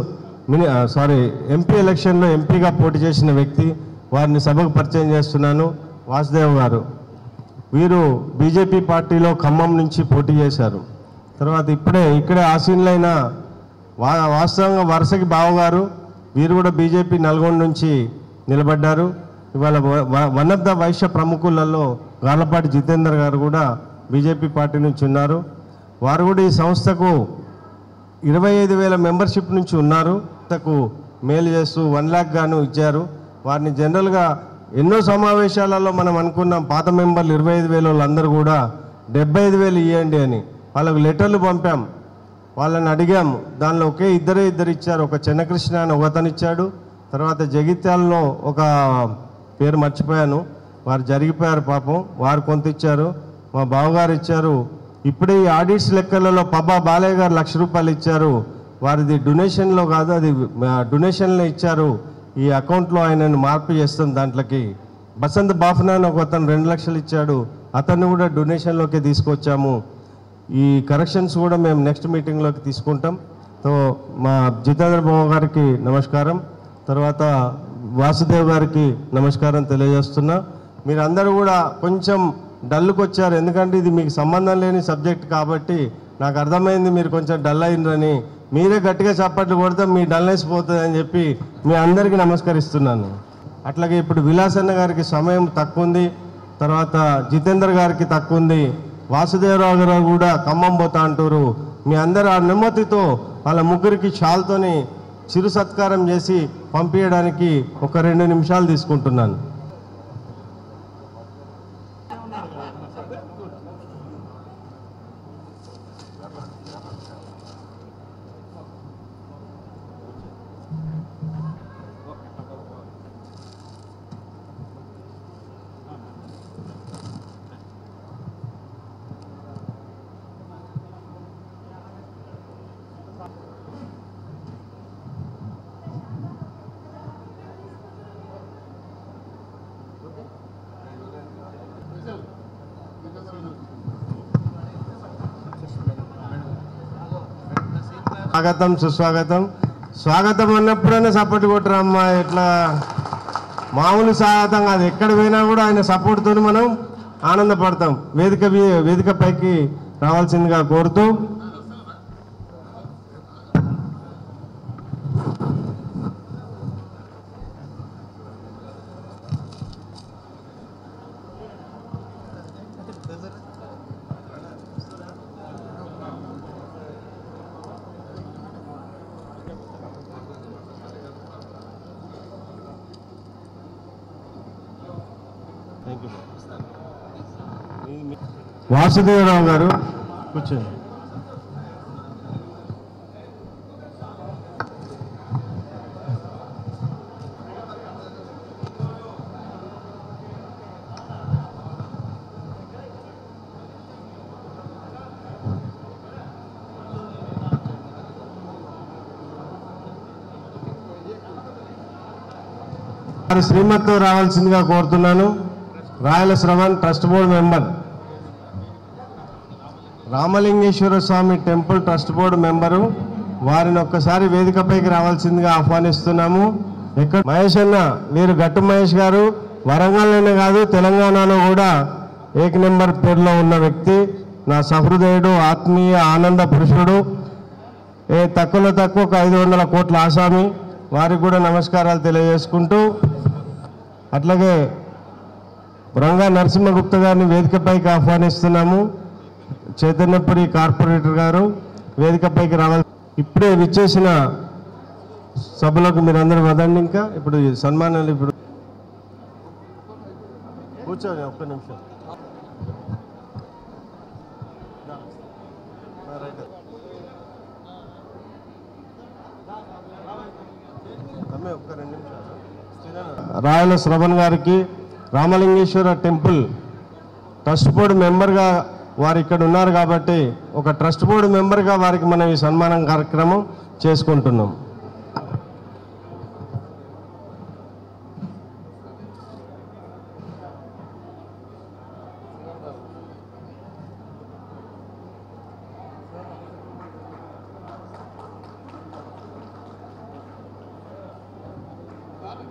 మిని సారీ ఎంపీ ఎలక్షన్లో ఎంపీగా పోటీ చేసిన వ్యక్తి, వారిని సభకు పరిచయం చేస్తున్నాను. వాసుదేవ్ గారు, వీరు బీజేపీ పార్టీలో ఖమ్మం నుంచి పోటీ చేశారు. తర్వాత ఇప్పుడే ఇక్కడే ఆసీనులైన వా వాస్తవంగా వరుసకి బావగారు, వీరు కూడా బీజేపీ నల్గొండ నుంచి నిలబడ్డారు. ఇవాళ వన్ ఆఫ్ ద వైశ్య ప్రముఖులలో గార్లపాటి జితేందర్ గారు కూడా బీజేపీ పార్టీ నుంచి ఉన్నారు. వారు కూడా ఈ సంస్థకు ఇరవై ఐదు వేల మెంబర్షిప్ నుంచి ఉన్నారు. సంస్థకు మేలు చేస్తూ వన్ ల్యాక్ గాను ఇచ్చారు. వారిని జనరల్గా ఎన్నో సమావేశాలలో మనం అనుకున్నాం, పాత మెంబర్లు ఇరవై ఐదు వేల వాళ్ళందరూ కూడా డెబ్బై ఐదు వేలు ఇవ్వండి అని వాళ్ళకు లెటర్లు పంపాం. వాళ్ళని అడిగాం, దానిలో ఒకే ఇద్దరే ఇద్దరు ఇచ్చారు. ఒక చెన్నకృష్ణ అని ఒకతను ఇచ్చాడు. తర్వాత జగిత్యాలలో ఒక పేరు మర్చిపోయాను, వారు జరిగిపోయారు పాపం, వారు కొంత ఇచ్చారు. మా బావగారు ఇచ్చారు. ఇప్పుడే ఈ ఆడిట్స్ లెక్కలలో పబ్బా బాలయ్య గారు లక్ష రూపాయలు ఇచ్చారు. వారిది డొనేషన్లో కాదు, అది డొనేషన్లో ఇచ్చారు. ఈ అకౌంట్లో ఆయనను మార్పు చేస్తాం దాంట్లోకి. బసంత్ బాఫ్నా అని ఒక అతను రెండు లక్షలు ఇచ్చాడు, అతన్ని కూడా డొనేషన్లోకి తీసుకొచ్చాము. ఈ కరెక్షన్స్ కూడా మేము నెక్స్ట్ మీటింగ్లోకి తీసుకుంటాం. సో మా జితేంద్ర బాబు గారికి నమస్కారం, తర్వాత వాసుదేవ్ గారికి నమస్కారం తెలియజేస్తున్నా. మీరందరూ కూడా కొంచెం డల్కి వచ్చారు, ఎందుకంటే ఇది మీకు సంబంధం లేని సబ్జెక్ట్ కాబట్టి నాకు అర్థమైంది మీరు కొంచెం డల్ అయినరని. మీరే గట్టిగా చప్పట్లు కొడితే మీ డల్నెస్ పోతుంది అని చెప్పి మీ అందరికీ నమస్కరిస్తున్నాను. అట్లాగే ఇప్పుడు విలాసన్న గారికి సమయం తక్కువ ఉంది, తర్వాత జితేందర్ గారికి తక్కువ ఉంది, వాసుదేవరావు గారు కూడా ఖమ్మం పోతా అంటారు. మీ అందరూ ఆ అనుమతితో వాళ్ళ ముగ్గురికి షాల్తోని చిరు సత్కారం చేసి పంపించడానికి ఒక రెండు నిమిషాలు తీసుకుంటున్నాను. స్వాగతం సుస్వాగతం. స్వాగతం అన్నప్పుడైనా సపోర్ట్ కొట్టరమ్మా, ఇట్లా మామూలు స్వాగతం కాదు, ఎక్కడ పోయినా కూడా ఆయన సపోర్ట్తో మనం ఆనందపడతాం. వేదిక వేదిక పైకి రావాల్సిందిగా కోరుతూ వాసుదేవరావు గారు కూర్చోండి. వారి శ్రీమతితో రావాల్సిందిగా కోరుతున్నాను. Rayala Shravan trust board member, Ramalingeshwara Swamy temple trust board member, వారిని ఒక్కసారి వేదికపైకి రావాల్సిందిగా ఆహ్వానిస్తున్నాము. ఎక్కడ మహేష్ అన్న, వీరు గట్టు మహేష్ గారు వరంగల్లోనే కాదు తెలంగాణలో కూడా ఏక నెంబర్ పేరులో ఉన్న వ్యక్తి, నా సహృదయుడు, ఆత్మీయ ఆనంద పురుషుడు, ఏ తక్కువలో తక్కువ ఒక ఐదు వందల కోట్ల ఆసామి. వారికి కూడా నమస్కారాలు తెలియజేసుకుంటూ, అట్లాగే రంగా నరసింహగుప్త గారిని వేదికపైకి ఆహ్వానిస్తున్నాము. చైతన్యపురి కార్పొరేటర్ గారు వేదికపైకి రావాలి. ఇప్పుడే విచ్చేసిన సభలకు మీరందరూ వదండి. ఇంకా ఇప్పుడు సన్మానాలు, ఇప్పుడు కూర్చోండి ఒక్క నిమిషం. ఒక్క రెండు నిమిషాలు. రాయల శ్రవణ్ గారికి రామలింగేశ్వర టెంపుల్ ట్రస్ట్ బోర్డు మెంబర్గా వారు ఇక్కడ ఉన్నారు కాబట్టి ఒక ట్రస్ట్ బోర్డు మెంబర్గా వారికి మనం ఈ సన్మానం కార్యక్రమం చేసుకుంటున్నాం.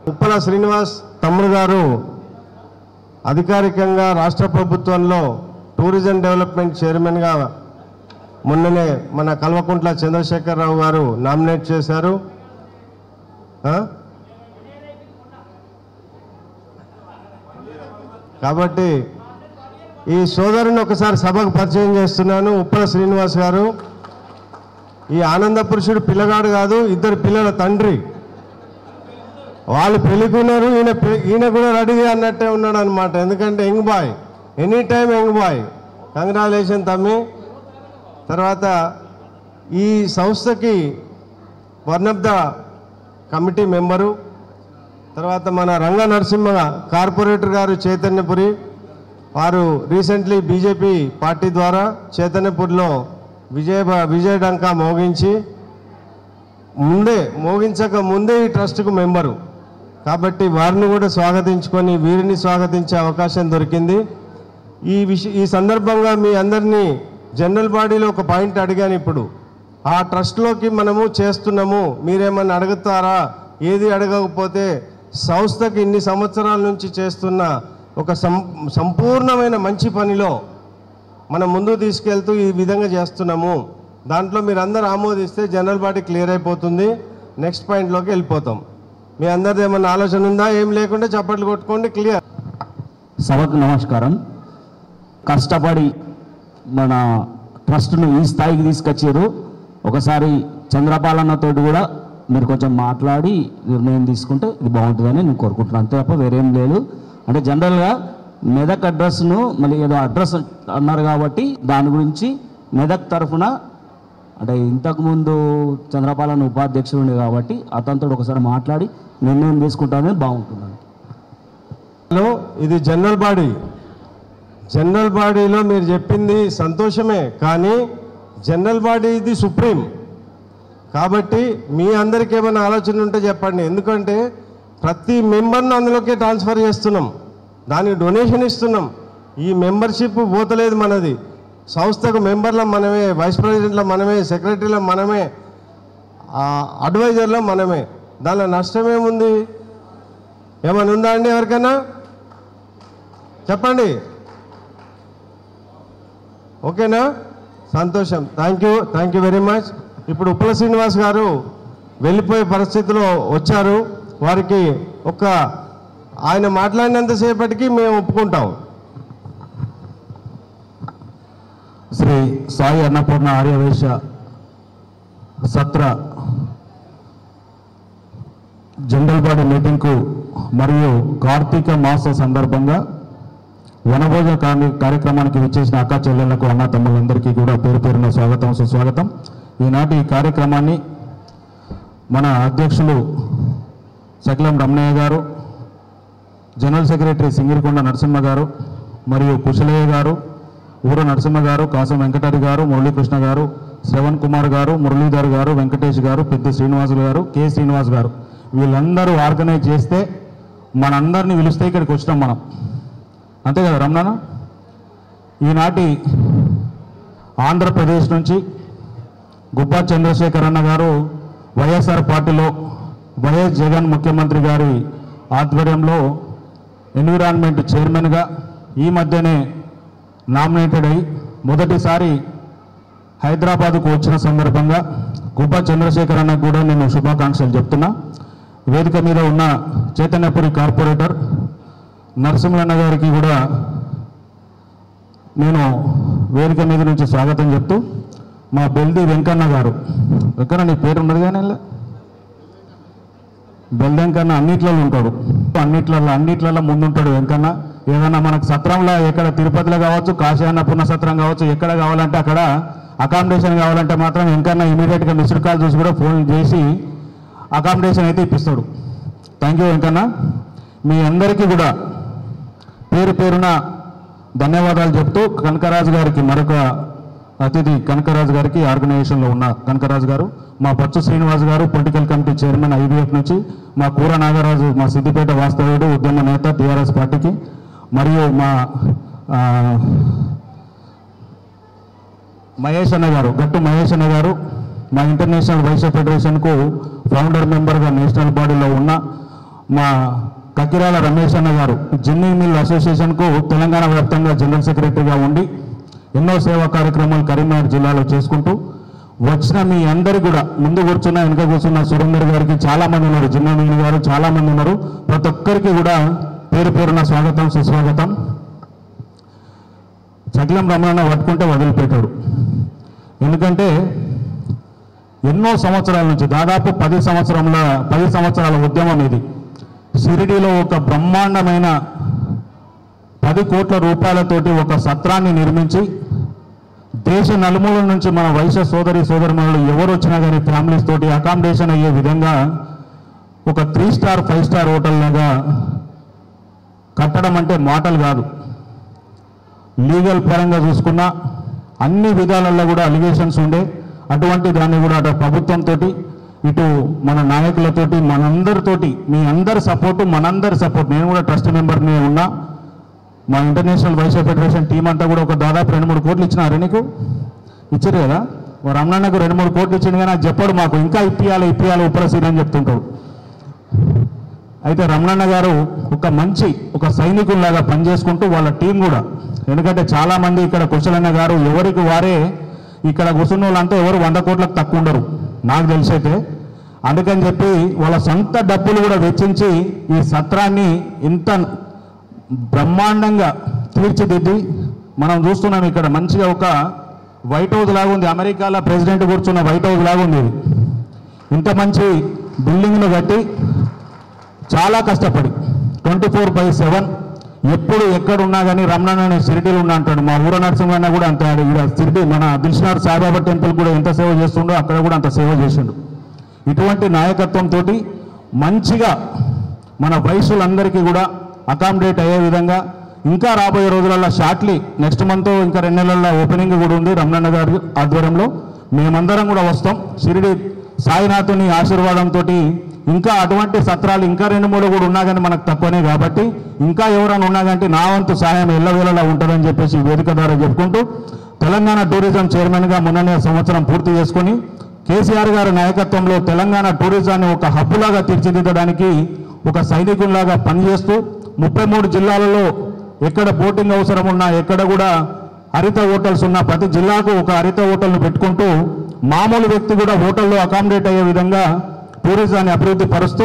ఉప్పల శ్రీనివాస్ తమ్ముడు గారు అధికారికంగా రాష్ట్ర ప్రభుత్వంలో టూరిజం డెవలప్మెంట్ చైర్మన్గా మొన్ననే మన కల్వకుంట్ల చంద్రశేఖరరావు గారు నామినేట్ చేశారు. కాబట్టి ఈ సోదరుని ఒకసారి సభకు పరిచయం చేస్తున్నాను. ఉప్పల శ్రీనివాస్ గారు ఈ ఆనంద పురుషుడు పిల్లగాడు కాదు, ఇద్దరు పిల్లల తండ్రి. వాళ్ళు పెళ్ళికున్నారు, ఈయన ఈయన కూడా రెడీ అన్నట్టే ఉన్నాడు అనమాట. ఎందుకంటే young boy, any time young boy. Congratulation తమ్మి. తర్వాత ఈ సంస్థకి one of the committee member. తర్వాత మన రంగ నరసింహ కార్పొరేటర్ గారు చైతన్యపురి, వారు రీసెంట్లీ బీజేపీ పార్టీ ద్వారా చైతన్యపూర్లో విజయ విజయడంకా మోగించి ముందే మోగించక ముందే ఈ ట్రస్ట్కు మెంబరు. కాబట్టి వారిని కూడా స్వాగతించుకొని వీరిని స్వాగతించే అవకాశం దొరికింది. ఈ విష ఈ సందర్భంగా మీ అందరినీ జనరల్ బాడీలో ఒక పాయింట్ అడిగాను. ఇప్పుడు ఆ ట్రస్ట్లోకి మనము చేస్తున్నాము, మీరేమన్నా అడుగుతారా? ఏది అడగకపోతే సంస్థకి ఇన్ని సంవత్సరాల నుంచి చేస్తున్న ఒక సం సంపూర్ణమైన మంచి పనిలో మనం ముందు తీసుకెళ్తూ ఈ విధంగా చేస్తున్నాము. దాంట్లో మీరు అందరూ ఆమోదిస్తే జనరల్ బాడీ క్లియర్ అయిపోతుంది. నెక్స్ట్ పాయింట్లోకి వెళ్ళిపోతాం. మీ అందరిది ఏమన్నా ఆలోచన ఉందా? ఏం లేకుండా చప్పట్లు కొట్టుకోండి. క్లియర్. సభకు నమస్కారం. కష్టపడి మన ట్రస్ట్ను ఈ స్థాయికి తీసుకొచ్చారు. ఒకసారి చంద్రపాలన్నతో కూడా మీరు కొంచెం మాట్లాడి నిర్ణయం తీసుకుంటే ఇది బాగుంటుందని నేను కోరుకుంటున్నాను. అంతే తప్ప వేరేం లేదు. అంటే జనరల్గా మెదక్ అడ్రస్ను మళ్ళీ ఏదో అడ్రస్ అన్నారు కాబట్టి దాని గురించి మెదక్ తరఫున అంటే ఇంతకుముందు చంద్రపాలన్న ఉపాధ్యక్షుడు ఉండే కాబట్టి అతనితో ఒకసారి మాట్లాడి నిర్ణయం తీసుకుంటానని బాగుంటుంది. ఇది జనరల్ బాడీ. జనరల్ బాడీలో మీరు చెప్పింది సంతోషమే, కానీ జనరల్ బాడీ ఇది సుప్రీం. కాబట్టి మీ అందరికీ ఏమైనా ఆలోచన ఉంటే చెప్పండి. ఎందుకంటే ప్రతి మెంబర్ను అందులోకే ట్రాన్స్ఫర్ చేస్తున్నాం, దానికి డొనేషన్ ఇస్తున్నాం. ఈ మెంబర్షిప్ పోతలేదు మనది. సంస్థకు మెంబర్ల మనమే, వైస్ ప్రెసిడెంట్ల మనమే, సెక్రటరీల మనమే, అడ్వైజర్ల మనమే. దానిలో నష్టమేముంది? ఏమైనా ఉందా అండి? ఎవరికైనా చెప్పండి. ఓకేనా? సంతోషం. Thank you thank you very much. ఇప్పుడు ఉప్పల శ్రీనివాస్ గారు వెళ్ళిపోయే పరిస్థితిలో వచ్చారు. వారికి ఒక ఆయన మాట్లాడినంతసేపటికి మేము ఒప్పుకుంటాం. శ్రీ సాయి అన్నపూర్ణ ఆర్యవైశ్య సత్ర జనరల్ బాడీ మీటింగ్కు మరియు కార్తీక మాస సందర్భంగా వనభోజన కార్యక్రమానికి విచ్చేసిన అక్క చెల్లెళ్లకు అన్న తమ్ముళ్ళందరికీ కూడా పేరు పేరున స్వాగతం సుస్వాగతం. ఈనాటి ఈ కార్యక్రమాన్ని మన అధ్యక్షులు శకిలం రమణయ్య గారు, జనరల్ సెక్రటరీ సింగిరికొండ నరసింహ గారు మరియు కుశలయ్య గారు, ఊర నరసింహ గారు, కాసం వెంకటరి గారు, మురళీకృష్ణ గారు, శ్రవణ్ కుమార్ గారు, మురళీధర్ గారు, వెంకటేష్ గారు, పెద్ద శ్రీనివాసులు గారు, కె శ్రీనివాస్ గారు వీళ్ళందరూ ఆర్గనైజ్ చేస్తే మనందరినీ పిలిస్తే ఇక్కడికి వచ్చినాం మనం. అంతే కదా రమణ? ఈనాటి ఆంధ్రప్రదేశ్ నుంచి గుబ్బా చంద్రశేఖర్ అన్న గారు వైఎస్ఆర్ పార్టీలో వైఎస్ జగన్ ముఖ్యమంత్రి గారి ఆధ్వర్యంలో ఎన్విరాన్మెంట్ చైర్మన్గా ఈ మధ్యనే నామినేటెడ్ అయి మొదటిసారి హైదరాబాద్కు వచ్చిన సందర్భంగా గుబ్బా చంద్రశేఖర్ అన్న కూడా నేను శుభాకాంక్షలు చెప్తున్నా. వేదిక మీద ఉన్న చైతన్యపురి కార్పొరేటర్ నరసింహన్న గారికి కూడా నేను వేదిక మీద నుంచి స్వాగతం చెప్తూ, మా బెల్ది వెంకన్న గారు, వెంకన్న నీ పేరు ఉన్నది కానీ బెల్ది వెంకన్న అన్నిట్లలో ఉంటాడు, అన్నిట్లలో అన్నిట్లలో ముందుంటాడు వెంకన్న. ఏదన్నా మనకు సత్రంలో ఎక్కడ తిరుపతిలో కావచ్చు, కాశీ అన్నపూర్ణ సత్రం కావచ్చు, ఎక్కడ కావాలంటే అక్కడ అకామిడేషన్ కావాలంటే మాత్రం వెంకన్న ఇమీడియట్గా మిస్డ్ కాల్ చూసి కూడా ఫోన్ చేసి అకామిడేషన్ అయితే ఇప్పిస్తాడు. Thank you Venkanna. మీ అందరికీ కూడా పేరు పేరున ధన్యవాదాలు చెప్తూ కనకరాజు గారికి మరొక అతిథి కనకరాజు గారికి ఆర్గనైజేషన్లో ఉన్న కనకరాజు గారు, మా పచ్చు శ్రీనివాస్ గారు పొలిటికల్ కమిటీ చైర్మన్ ఐబీఎఫ్ నుంచి, మా కూర నాగరాజు మా సిద్దిపేట వాస్తవ్యుడు ఉద్యమ నేత టీఆర్ఎస్ పార్టీకి, మరియు మా మహేష్ అన్న గారు గట్టు మహేష్ అన్న గారు మా ఇంటర్నేషనల్ వైశ్య ఫెడరేషన్కు ఫౌండర్ మెంబర్గా నేషనల్ బాడీలో ఉన్న మా కకిరాల రమేష్ అన్న గారు జిన్నింగ్ మిల్ అసోసియేషన్కు తెలంగాణ వ్యాప్తంగా జనరల్ సెక్రటరీగా ఉండి ఎన్నో సేవా కార్యక్రమాలు కరీంనగర్ జిల్లాలో చేసుకుంటూ వచ్చిన మీ అందరికీ కూడా ముందు కూర్చున్న వెనుక కూర్చున్న సురేందర్ గారికి చాలామంది ఉన్నారు, జిన్నమీని గారు చాలామంది ఉన్నారు. ప్రతి ఒక్కరికి కూడా పేరు పేరున స్వాగతం సుస్వాగతం. చకిలం రమణ పట్టుకుంటే వదిలిపెట్టాడు. ఎందుకంటే ఎన్నో సంవత్సరాల నుంచి దాదాపు పది సంవత్సరంల పది సంవత్సరాల ఉద్యమం ఇది. షిరిడీలో ఒక బ్రహ్మాండమైన పది కోట్ల రూపాయలతోటి ఒక సత్రాన్ని నిర్మించి దేశ నలుమూలల నుంచి మన వైశ్య సోదరి సోదరిమణులు ఎవరు వచ్చినా కానీ ఫ్యామిలీస్ తోటి అకామిడేషన్ అయ్యే విధంగా ఒక three star five star hotel లాగా కట్టడం అంటే మాటలు కాదు. లీగల్ పరంగా చూసుకున్నా అన్ని విధాలలో కూడా అలిగేషన్స్ ఉండే, అటువంటి దాన్ని కూడా అటు ప్రభుత్వంతో ఇటు మన నాయకులతోటి మనందరితోటి మీ అందరి సపోర్టు మనందరి సపోర్ట్, నేను కూడా ట్రస్ట్ మెంబర్ని ఉన్నా, మా ఇంటర్నేషనల్ వైశ్య ఫెడరేషన్ టీం అంతా కూడా ఒక దాదాపు రెండు మూడు కోట్లు ఇచ్చినారు. నీకు ఇచ్చారు కదా, రమణన్నకు రెండు మూడు కోట్లు ఇచ్చింది కానీ అది చెప్పాడు మాకు ఇంకా ఇప్పియాలి ఇప్పియాలి ఉప్పల సీన్ అని చెప్తుంటాడు. అయితే రమణన్న గారు ఒక మంచి ఒక సైనికుల్లాగా పనిచేసుకుంటూ వాళ్ళ టీం కూడా, ఎందుకంటే చాలామంది ఇక్కడ కుశలన్న గారు ఎవరికి వారే ఇక్కడ కూర్చున్న వాళ్ళంతా ఎవరు వంద కోట్లకు తక్కువ ఉండరు నాకు తెలిసైతే. అందుకని చెప్పి వాళ్ళ సొంత డబ్బులు కూడా వెచ్చించి ఈ సత్రాన్ని ఇంత బ్రహ్మాండంగా తీర్చిదిద్ది మనం చూస్తున్నాం. ఇక్కడ మంచిగా ఒక వైట్ హౌస్ లాగా ఉంది, అమెరికాలో ప్రెసిడెంట్ కూర్చున్న వైట్ హౌస్ లాగా ఉంది. ఇది ఇంత మంచి బిల్డింగ్ను కట్టి చాలా కష్టపడి ట్వంటీ ఫోర్ బై సెవెన్ ఎప్పుడు ఎక్కడున్నా కానీ రమణన్న షిరిడీలో ఉన్నా అంటాడు. మా ఊర నరసింహన్న కూడా అంత ఇక్కడ షిరిడీ మన దిల్షనాథ్ సాయిబాబా టెంపుల్ కూడా ఎంత సేవ చేస్తుండో అక్కడ కూడా అంత సేవ చేసిండు. ఇటువంటి నాయకత్వంతో మంచిగా మన వయసులందరికీ కూడా అకామిడేట్ అయ్యే విధంగా ఇంకా రాబోయే రోజులలో షార్ట్లీ నెక్స్ట్ మంత్ ఇంకా రెండు నెలల్లో ఓపెనింగ్ కూడా ఉంది రమణన్న గారి ఆధ్వర్యంలో. మేమందరం కూడా వస్తాం. షిరిడి సాయినాథుని ఆశీర్వాదంతో ఇంకా అటువంటి సత్రాలు ఇంకా రెండు మూడు కూడా ఉన్నా కానీ మనకు తక్కువనే, కాబట్టి ఇంకా ఎవరైనా ఉన్నా కానీ నా వంతు సహాయం ఎల్లవేళలా ఉంటుందని చెప్పేసి వేదిక ద్వారా చెప్పుకుంటూ తెలంగాణ టూరిజం చైర్మన్గా మొన్ననే సంవత్సరం పూర్తి చేసుకొని కేసీఆర్ గారి నాయకత్వంలో తెలంగాణ టూరిజాన్ని ఒక హబ్బులాగా తీర్చిదిద్దడానికి ఒక సైనికుల్లాగా పనిచేస్తూ ముప్పై మూడు జిల్లాలలో ఎక్కడ బోటింగ్ అవసరం ఉన్నా ఎక్కడ కూడా హరిత హోటల్స్ ఉన్నా ప్రతి జిల్లాకు ఒక హరిత హోటల్ను పెట్టుకుంటూ మామూలు వ్యక్తి కూడా హోటల్లో అకామిడేట్ అయ్యే విధంగా టూరిజాన్ని అభివృద్ధి పరుస్తూ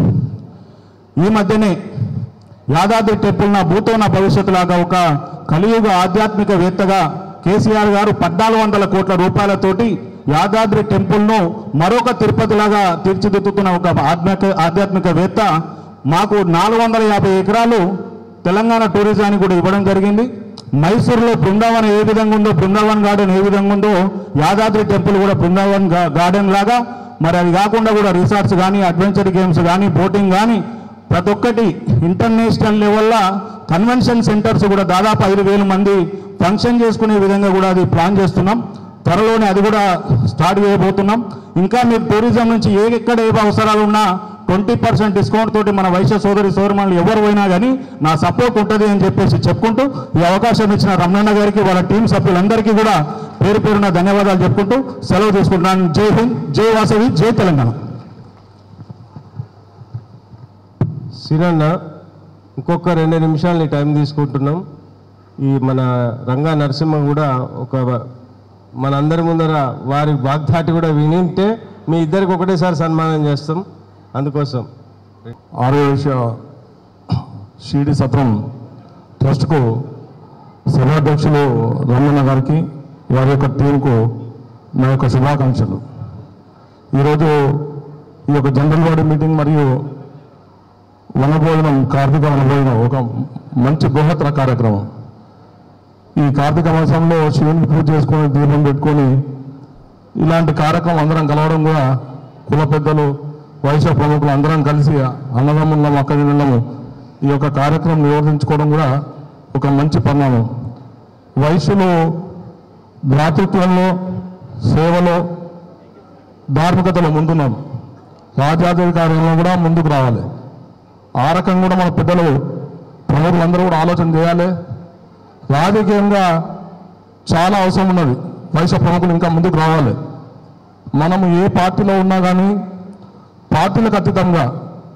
ఈ మధ్యనే యాదాద్రి టెంపుల్ నా భూతో నా భవిష్యత్తు లాగా ఒక కలియుగ ఆధ్యాత్మికవేత్తగా కేసీఆర్ గారు పద్నాలుగు వందల కోట్ల రూపాయలతోటి యాదాద్రి టెంపుల్ను మరొక తిరుపతిలాగా తీర్చిదిద్దుతున్న ఒక ఆధ్యాత్మిక ఆధ్యాత్మికవేత్త మాకు నాలుగు వందల యాభై ఎకరాలు తెలంగాణ టూరిజానికి కూడా ఇవ్వడం జరిగింది. మైసూరులో బృందావన్ ఏ విధంగా ఉందో, బృందావన్ గార్డెన్ ఏ విధంగా ఉందో యాదాద్రి టెంపుల్ కూడా బృందావన్ గార్డెన్ లాగా, మరి అది కాకుండా కూడా రిసార్ట్స్ కానీ అడ్వెంచర్ గేమ్స్ కానీ బోటింగ్ కానీ ప్రతి ఒక్కటి ఇంటర్నేషనల్ లెవెల్లో కన్వెన్షన్ సెంటర్స్ కూడా దాదాపు ఐదు వేల మంది ఫంక్షన్ చేసుకునే విధంగా కూడా అది ప్లాన్ చేస్తున్నాం. త్వరలోనే అది కూడా స్టార్ట్ చేయబోతున్నాం. ఇంకా మీరు టూరిజం నుంచి ఏ ఎక్కడ ఏ అవసరాలు ఉన్నా ట్వంటీ పర్సెంట్ డిస్కౌంట్ తోటి మన వైశ్య సోదరి సోదరుమణులు ఎవరు పోయినా కానీ నా సపోర్ట్ ఉంటుంది అని చెప్పేసి చెప్పుకుంటూ ఈ అవకాశం ఇచ్చిన రమణన్న గారికి వాళ్ళ టీం సభ్యులందరికీ కూడా పేరు పేరున ధన్యవాదాలు చెప్పుకుంటూ సెలవు తీసుకుంటున్నాను. జై హింద్, జై వాసవి, జై తెలంగాణ. సిరన్న ఇంకొక రెండు నిమిషాలు నీ టైం తీసుకుంటున్నాం. ఈ మన రంగా నరసింహ కూడా ఒక మనందరి ముందర వారి వాగ్దాటి కూడా వినింటే మీ ఇద్దరికి ఒకటేసారి సన్మానం చేస్తాం. అందుకోసం ఆర్యవైశ్య షిరిడి సత్రం ట్రస్ట్కు సభాధ్యక్షులు రమణ గారికి వారి యొక్క టీంకు నా యొక్క శుభాకాంక్షలు. ఈరోజు ఈ యొక్క జనరల్ బాడీ మీటింగ్ మరియు వనభోజనం కార్తీక వనభోజనం ఒక మంచి బృహత్తర కార్యక్రమం. ఈ కార్తీక మాసంలో శివుని పూజ చేసుకొని దీపం పెట్టుకొని ఇలాంటి కార్యక్రమం అందరం కలవడం కూడా కుల పెద్దలు వైశ్య ప్రముఖులు అందరం కలిసి అన్నదమ్మున్నాము అక్కడి ఉన్నాము ఈ యొక్క కార్యక్రమం నిర్వర్తించుకోవడం కూడా ఒక మంచి పరిణామం. వైశ్యులు భ్రాతృత్వంలో సేవలో ధార్మికతలో ముందున్నాం. రాజ్యాధికారంలో కూడా ముందుకు రావాలి. ఆ రకంగా కూడా మన పెద్దలు ప్రముఖులందరూ కూడా ఆలోచన చేయాలి. రాజకీయంగా చాలా అవసరం ఉన్నది. వైశ్య ప్రముఖులు ఇంకా ముందుకు రావాలి. మనము ఏ పార్టీలో ఉన్నా కానీ పార్టీలకు అతీతంగా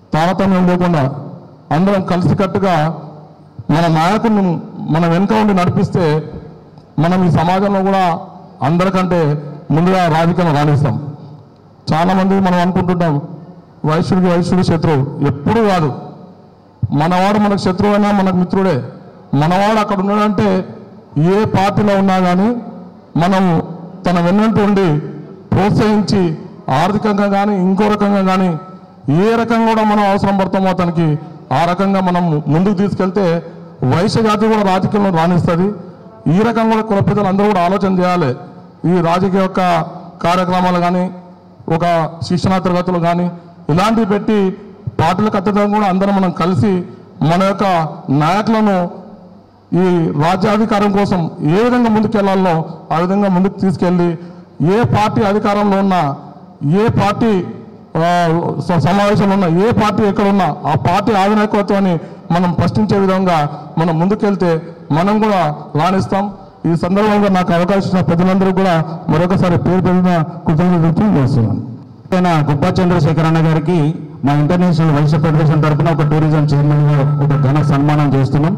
తారతమ్యం లేకుండా అందరం కలిసికట్టుగా మన నాయకులను మన వెనుక ఉండి నడిపిస్తే మనం ఈ సమాజంలో కూడా అందరికంటే ముందుగా రాజకీయంలో రాణిస్తాం. చాలామంది మనం అనుకుంటుంటాం వైశ్యుడికి వైశ్యుడు శత్రువు. ఎప్పుడూ కాదు. మనవాడు మనకు శత్రువు అయినా మనకు మిత్రుడే. మనవాడు అక్కడ ఉన్నాడంటే ఏ పార్టీలో ఉన్నా కానీ మనం తన వెన్నంటూ ఉండి ప్రోత్సహించి ఆర్థికంగా కానీ ఇంకో రకంగా కానీ ఏ రకంగా కూడా మనం అవసరం పడతామో అతనికి ఆ రకంగా మనం ముందుకు తీసుకెళ్తే వైశ్య జాతి కూడా రాజకీయంలో రాణిస్తుంది. ఈ రకంగా కూడా కుల ప్రజలు అందరూ కూడా ఆలోచన చేయాలి. ఈ రాజకీయ యొక్క కార్యక్రమాలు కానీ ఒక శిక్షణా తరగతులు కానీ ఇలాంటివి పెట్టి పార్టీలకు అత్యధికంగా కూడా అందరం మనం కలిసి మన యొక్క నాయకులను ఈ రాజ్యాధికారం కోసం ఏ విధంగా ముందుకెళ్లాలో ఆ విధంగా ముందుకు తీసుకెళ్ళి ఏ పార్టీ అధికారంలో ఉన్నా ఏ పార్టీ సమావేశంలో ఉన్నా ఏ పార్టీ ఎక్కడున్నా ఆ పార్టీ అధినాయకత్వాన్ని మనం ప్రశ్నించే విధంగా మనం ముందుకెళ్తే మనం కూడా రాణిస్తాం. ఈ సందర్భంగా నాకు అవకాశం ఇచ్చిన ప్రజలందరూ కూడా మరొకసారి పేరు పేరున కృతజ్ఞతలు చేస్తున్నాను. గుబ్బా చంద్రశేఖర్ అన్న గారికి మా ఇంటర్నేషనల్ వైశ్య ఫెడరేషన్ తరఫున ఒక టూరిజం చైర్మన్ గా ఒక ఘన సన్మానం చేస్తున్నాం.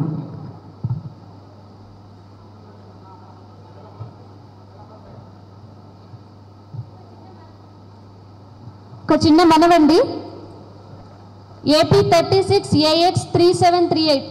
ఒక చిన్న మనవండి. AP thirty six AX three seven three eight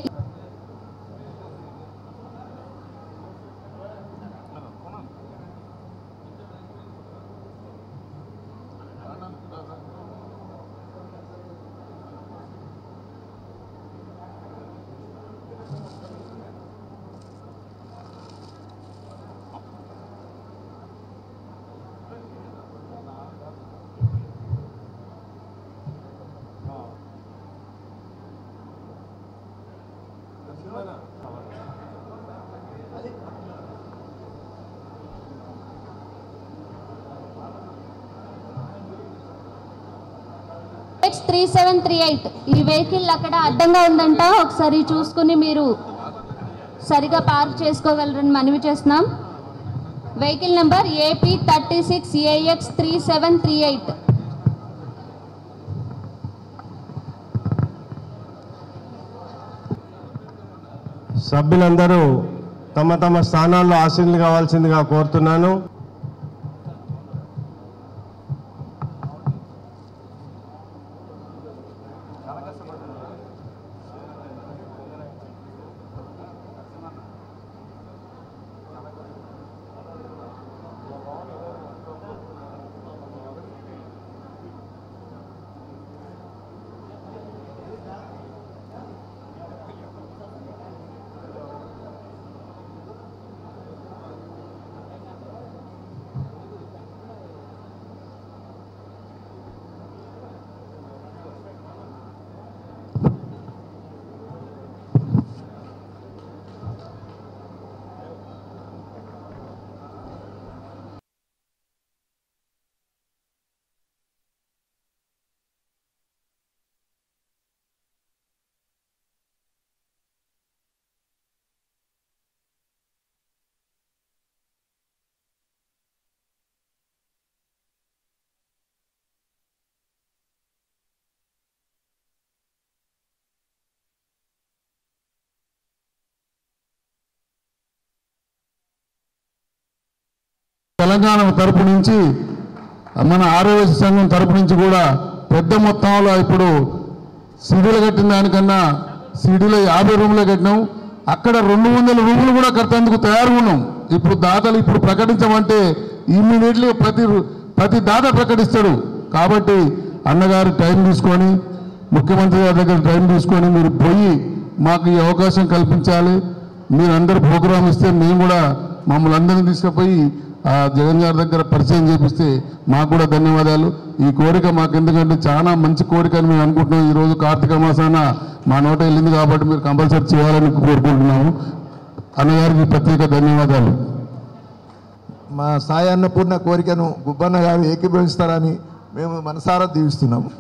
three seven three eight ఈ వెహికల్ అక్కడ అడ్డంగా ఉందంట. ఒకసారి చూసుకుని మీరు సరిగా పార్క్ చేసుకోగలరని మనవి చేస్తున్నాం. Vehicle number AP thirty six AX three seven three eight. సభ్యులందరూ తమ తమ స్థానాల్లో ఆసీనులు కావాల్సిందిగా కోరుతున్నాను. తెలంగాణ తరపు నుంచి మన ఆర్యవైశ్య సంఘం తరపు నుంచి కూడా పెద్ద మొత్తంలో ఇప్పుడు సిడీలు కట్టిన దానికన్నా సిడీలో యాభై రూములు కట్టినాం. అక్కడ రెండు వందల రూములు కూడా కట్టేందుకు తయారుగా ఉన్నాం. ఇప్పుడు దాతలు ఇప్పుడు ప్రకటించమంటే ఇమ్మీడియట్లీ ప్రతి ప్రతి దాత ప్రకటిస్తాడు. కాబట్టి అన్నగారు టైం తీసుకొని ముఖ్యమంత్రి గారి దగ్గర టైం తీసుకొని మీరు పోయి మాకు ఈ అవకాశం కల్పించాలి. మీరందరూ ప్రోగ్రాం ఇస్తే మేము కూడా మమ్మల్ని అందరినీ తీసుకుపోయి ఆ జగన్ గారి దగ్గర పరిచయం చేపిస్తే మాకు కూడా ధన్యవాదాలు. ఈ కోరిక మాకు ఎందుకంటే చాలా మంచి కోరిక అని మేము అనుకుంటున్నాం. ఈరోజు కార్తీక మాసాన మా నోట వెళ్ళింది కాబట్టి మీరు కంపల్సరీ చేయాలని కోరుకుంటున్నాము. అన్నగారికి ప్రత్యేక ధన్యవాదాలు. మా సాయి అన్నపూర్ణ కోరికను గుబ్బన్న గారు ఏకీభవిస్తారని మేము మనసారా దీవిస్తున్నాము.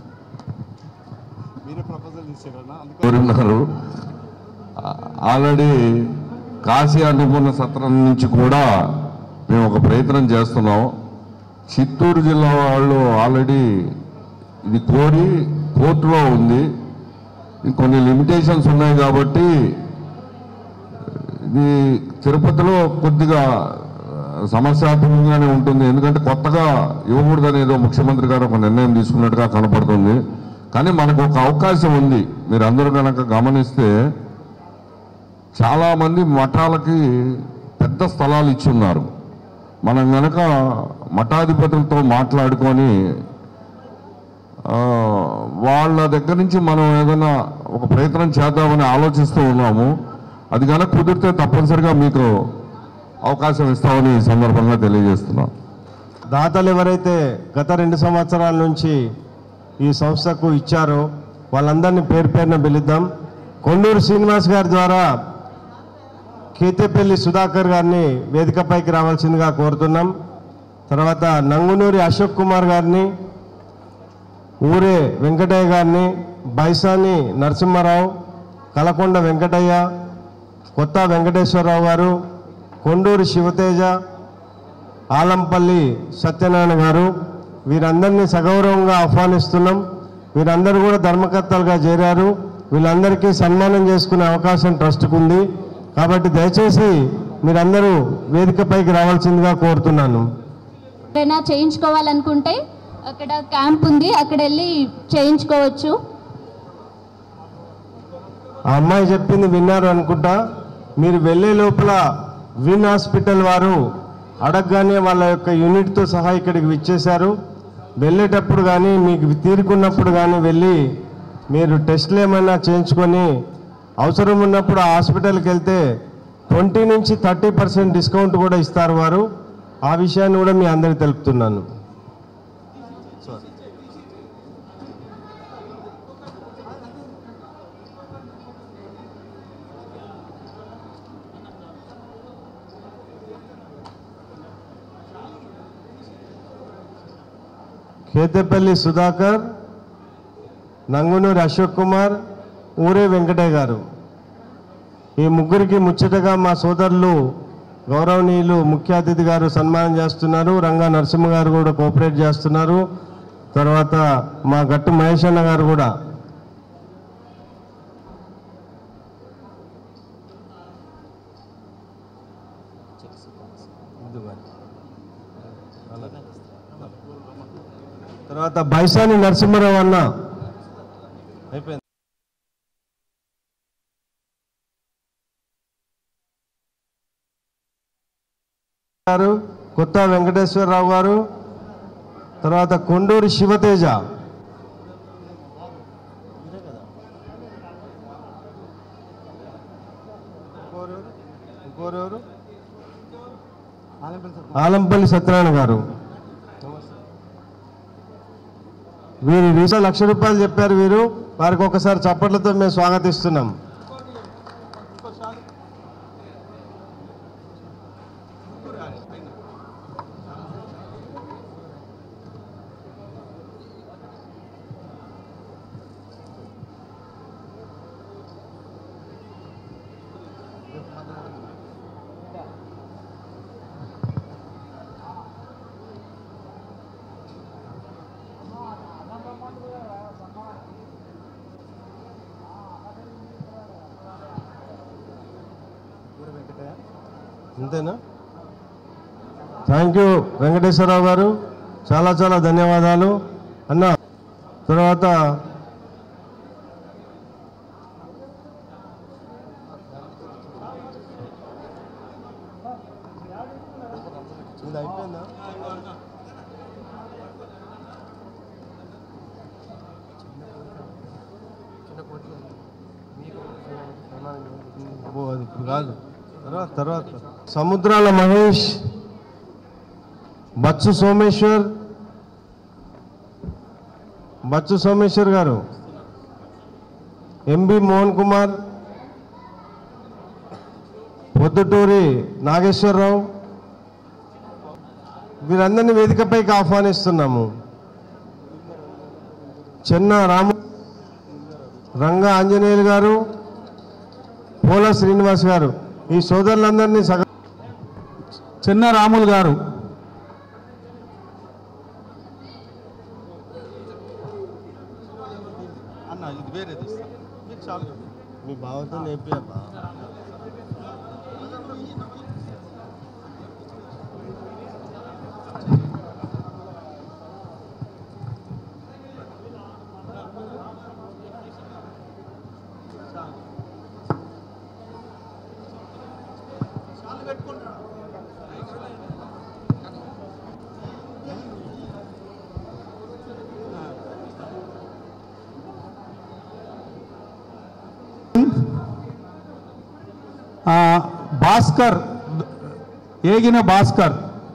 కోరినారు ఆల్రెడీ కాశీ అన్నపూర్ణ సత్రం నుంచి కూడా మేము ఒక ప్రయత్నం చేస్తున్నాం. చిత్తూరు జిల్లా వాళ్ళు ఆల్రెడీ ఇది కోరి కోర్టులో ఉంది. ఇంకొన్ని లిమిటేషన్స్ ఉన్నాయి కాబట్టి ఇది తిరుపతిలో కొద్దిగా సమస్యాత్మకంగానే ఉంటుంది. ఎందుకంటే కొత్తగా ఇవ్వకూడదని ఏదో ముఖ్యమంత్రి గారు ఒక నిర్ణయం తీసుకున్నట్టుగా కనపడుతుంది. కానీ మనకు ఒక అవకాశం ఉంది. మీరు అందరూ కనుక గమనిస్తే చాలామంది మఠాలకి పెద్ద స్థలాలు ఇచ్చున్నారు. మనం కనుక మఠాధిపతులతో మాట్లాడుకొని వాళ్ళ దగ్గర నుంచి మనం ఏదైనా ఒక ప్రయత్నం చేద్దామని ఆలోచిస్తూ ఉన్నాము. అది కనుక కుదిరితే తప్పనిసరిగా మీకు అవకాశం ఇస్తామని ఈ సందర్భంగా తెలియజేస్తున్నాం. దాతలు ఎవరైతే గత రెండు సంవత్సరాల నుంచి ఈ సంస్థకు ఇచ్చారో వాళ్ళందరినీ పేరు పేరున పిలుద్దాం. కొండూరు శ్రీనివాస్ గారి ద్వారా కేతేపల్లి సుధాకర్ గారిని వేదికపైకి రావాల్సిందిగా కోరుతున్నాం. తర్వాత నంగునూరి అశోక్ కుమార్ గారిని, ఊరే వెంకటయ్య గారిని, బైసాని నరసింహారావు, కలకొండ వెంకటయ్య, కొత్త వెంకటేశ్వరరావు గారు, కొండూరు శివతేజ, ఆలంపల్లి సత్యనారాయణ గారు, వీరందరినీ సగౌరవంగా ఆహ్వానిస్తున్నాం. వీరందరూ కూడా ధర్మకర్తలుగా చేరారు. వీళ్ళందరికీ సన్మానం చేసుకునే అవకాశం ట్రస్ట్కు ఉంది. కాబట్టి దయచేసి మీరందరూ వేదికపైకి రావాల్సిందిగా కోరుతున్నాను. ఏదైనా చేయించుకోవాలనుకుంటే అక్కడ క్యాంప్ ఉంది, అక్కడ వెళ్ళి చేయించుకోవచ్చు. ఆ అమ్మాయి చెప్పింది విన్నారు అనుకుంటా. మీరు వెళ్ళే లోపల విన్ హాస్పిటల్ వారు అడగగానే వాళ్ళ యొక్క యూనిట్తో సహా ఇక్కడికి విచ్చేశారు. వెళ్ళేటప్పుడు కానీ మీకు తీరుకున్నప్పుడు కానీ వెళ్ళి మీరు టెస్ట్లు ఏమైనా చేయించుకొని అవసరం ఉన్నప్పుడు ఆ హాస్పిటల్కి వెళ్తే ట్వంటీ నుంచి థర్టీ పర్సెంట్ డిస్కౌంట్ కూడా ఇస్తారు వారు. ఆ విషయాన్ని కూడా మీ అందరికీ తెలుపుతున్నాను. కేతేపల్లి సుధాకర్, నంగునూరి అశోక్ కుమార్, ఊరే వెంకటయ్య గారు, ఈ ముగ్గురికి ముచ్చటగా మా సోదరులు గౌరవనీయులు ముఖ్య అతిథి గారు సన్మానం చేస్తున్నారు. రంగా నరసింహ గారు కూడా కోఆపరేట్ చేస్తున్నారు. తర్వాత మా గట్టు మహేష్ అన్న గారు కూడా తర్వాత బైసాని నరసింహారావు అన్న అయిపోయింది. గారు, కొత్త వెంకటేశ్వరరావు గారు, తర్వాత కొండూరి శివతేజ, ఆలంపల్లి సత్యనారాయణ గారు. వీరి వీసా లక్ష రూపాయలు చెప్పారు. వీరు వారికి ఒకసారి చప్పట్లతో మేము స్వాగతిస్తున్నాం. అంతేనా? థ్యాంక్ యూ వెంకటేశ్వరరావు గారు, చాలా చాలా ధన్యవాదాలు అన్న. తర్వాత ఇది అయిపోయిందా? అది ఇప్పుడు కాదు, తర్వాత తర్వాత సముద్రాల మహేష్, బచ్చు సోమేశ్వర్, బచ్చు సోమేశ్వర్ గారు, ఎంబి మోహన్ కుమార్, పొద్దుటూరి నాగేశ్వరరావు, వీరందరినీ వేదికపైకి ఆహ్వానిస్తున్నాము. చెన్న రాము, రంగా ఆంజనేయులు గారు, పోల శ్రీనివాస్ గారు, ఈ సోదరులందరినీ సగ చెన్న రాములు గారు, మీ బావతో నేర్పియబ్బా. భాస్కర్ ఏగిన భాస్కర్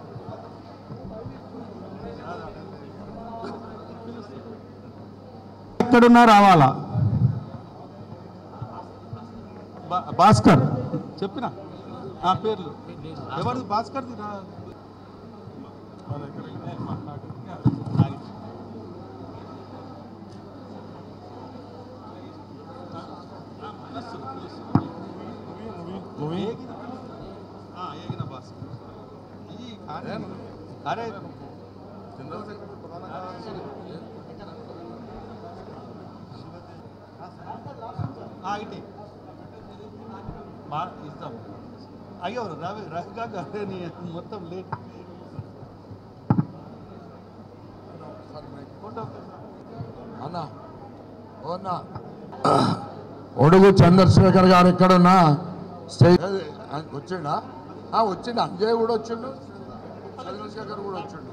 ఎక్కడున్నా రావాలా. భాస్కర్ చెప్పిన ఆ పేర్లు ఎవరిది భాస్కర్ అరే ఇటీ మా ఇస్తాం అయ్యో రవి రవిగా మొత్తం లేట్ అన్నా ఓనా ఒడుగు చంద్రశేఖర్ గారు ఎక్కడున్నా వచ్చిండా వచ్చిండు అంజయ్ కూడా వచ్చిండు చంద్రశేఖర్ కూడా వచ్చిండు.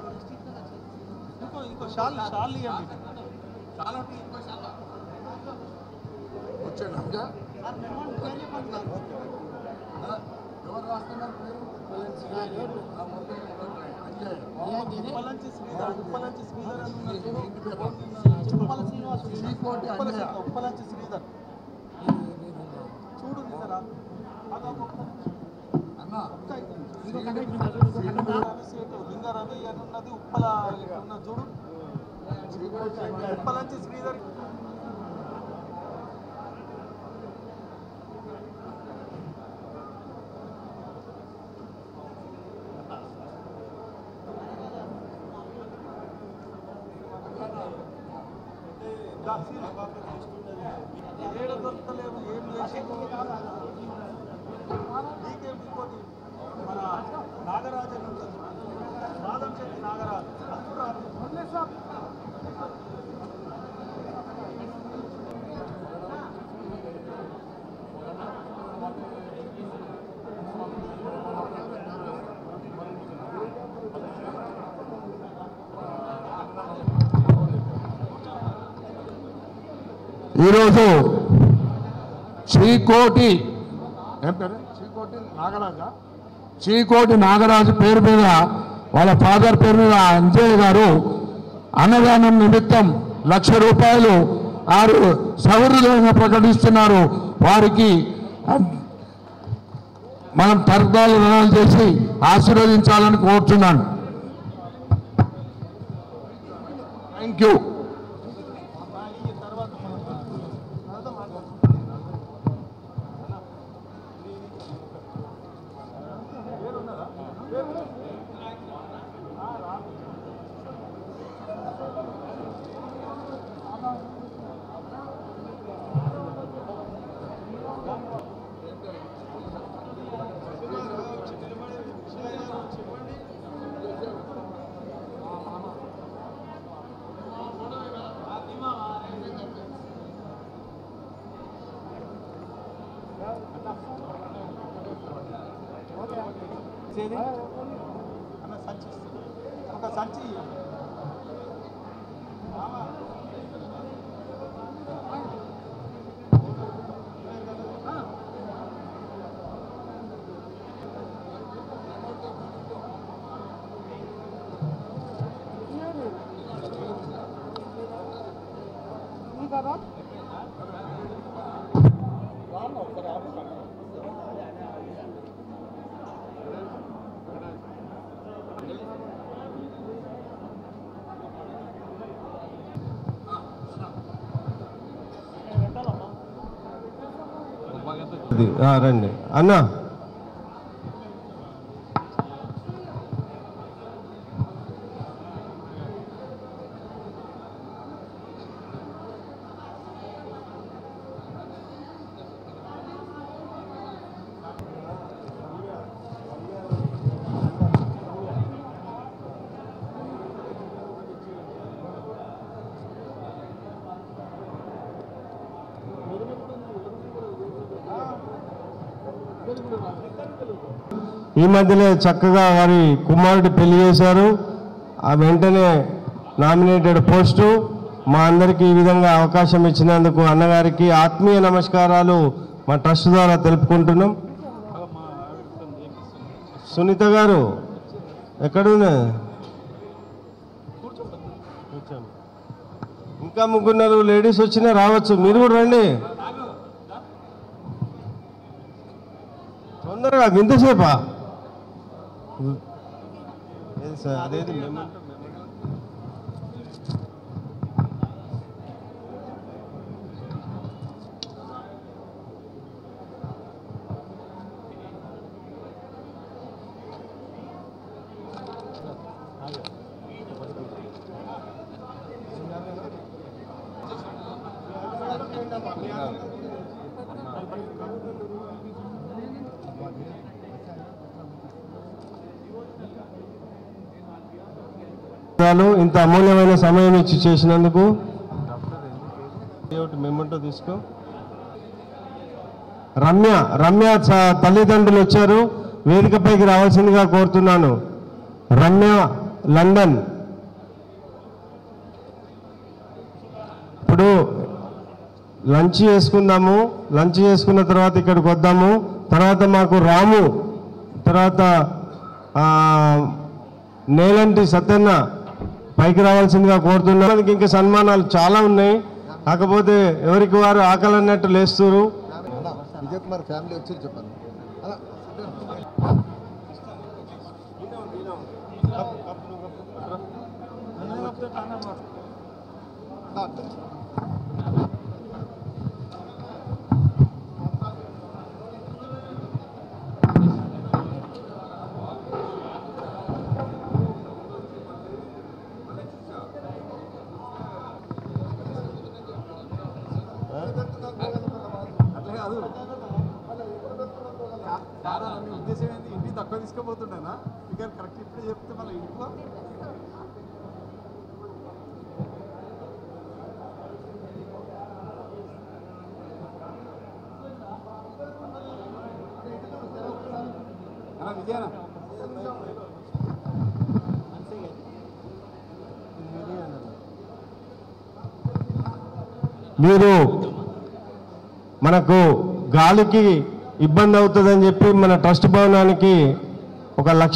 వచ్చిండు అంజయ్ ఎవరు రాస్తున్నారు చూడు లింగ రవి అనున్నది ఉప్పల ఉన్న చూడు ఉప్పలంచి శ్రీధర్ ఏడ దొరకలేవు ఏం చేసి మన నాగరాజన్ ఉంటుంది మాధవ్ శెట్టి నాగరాజు ఈరోజు శ్రీకోటి ఏం పేరు శ్రీకోటి నాగరాజా శ్రీకోటి నాగరాజు పేరు మీద వాళ్ళ ఫాదర్ పేరు మీద అంజయ్య గారు అన్నదానం నిమిత్తం లక్ష రూపాయలు ఆరు సౌహృదయంగా ప్రకటిస్తున్నారు. వారికి మనం తర్గాలు రుణాలు చేసి ఆశీర్వదించాలని కోరుతున్నాను. Thank you. అన్న సంచి ఒక సంచి రండి అన్న. ఈ మధ్యనే చక్కగా వారి కుమారుడి పెళ్లి చేశారు. ఆ వెంటనే నామినేటెడ్ పోస్టు మా అందరికీ ఈ విధంగా అవకాశం ఇచ్చినందుకు అన్నగారికి ఆత్మీయ నమస్కారాలు మా ట్రస్ట్ ద్వారా తెలుపుకుంటున్నాం. సునీత గారు ఎక్కడున్నా? ఇంకా ముగ్గురు లేడీస్ వచ్చినా రావచ్చు, మీరు కూడా రండి తొందరగా. ఇంతసేపా? అదేది ఇంత అమూల్యమైన సమయం ఇచ్చి చేసినందుకు మేమంటో తీసుకో. రమ్య రమ్య తల్లిదండ్రులు వచ్చారు, వేదికపైకి రావాల్సిందిగా కోరుతున్నాను. రమ్య లండన్. ఇప్పుడు లంచ్ చేసుకుందాము, లంచ్ చేసుకున్న తర్వాత ఇక్కడికి వద్దాము. తర్వాత మాకు రాము, తర్వాత నేలంటి సత్యన్న పైకి రావాల్సిందిగా కోరుతున్నాను. ఇంకా సన్మానాలు చాలా ఉన్నాయి, కాకపోతే ఎవరికి వారు ఆకలి అన్నట్టు లేస్తున్నారు. విజయ్ కుమార్ ఫ్యామిలీ వచ్చి చెప్పండి. ఉద్దేశం ఏంటి? ఇంటికి తక్కువ తీసుకుపోతుండేనా? ఇక కరెక్ట్ ఇప్పుడే చెప్తే మళ్ళీ ఇంట్లో విజయనా మీరు మనకు గాలికి ఇబ్బంది అవుతుందని చెప్పి మన ట్రస్ట్ భవనానికి ఒక లక్ష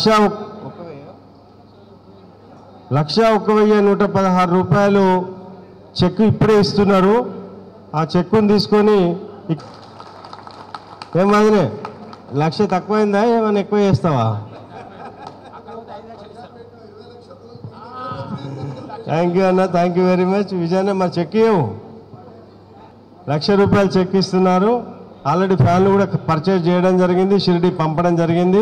లక్ష ఒక్క వెయ్యి నూట పదహారు రూపాయలు చెక్ ఇప్పుడే ఇస్తున్నారు. ఆ చెక్కుని తీసుకొని ఏమాదిరే లక్ష తక్కువైందా, ఏమైనా ఎక్కువ చేస్తావా? థ్యాంక్ యూ అన్న, thank you very much. Vijayanna మా చెక్ ఇవ్వు. లక్ష రూపాయలు చెక్ ఇస్తున్నారు. ఆల్రెడీ ఫ్యాన్లు కూడా పర్చేజ్ చేయడం జరిగింది, షిరిడి పంపడం జరిగింది.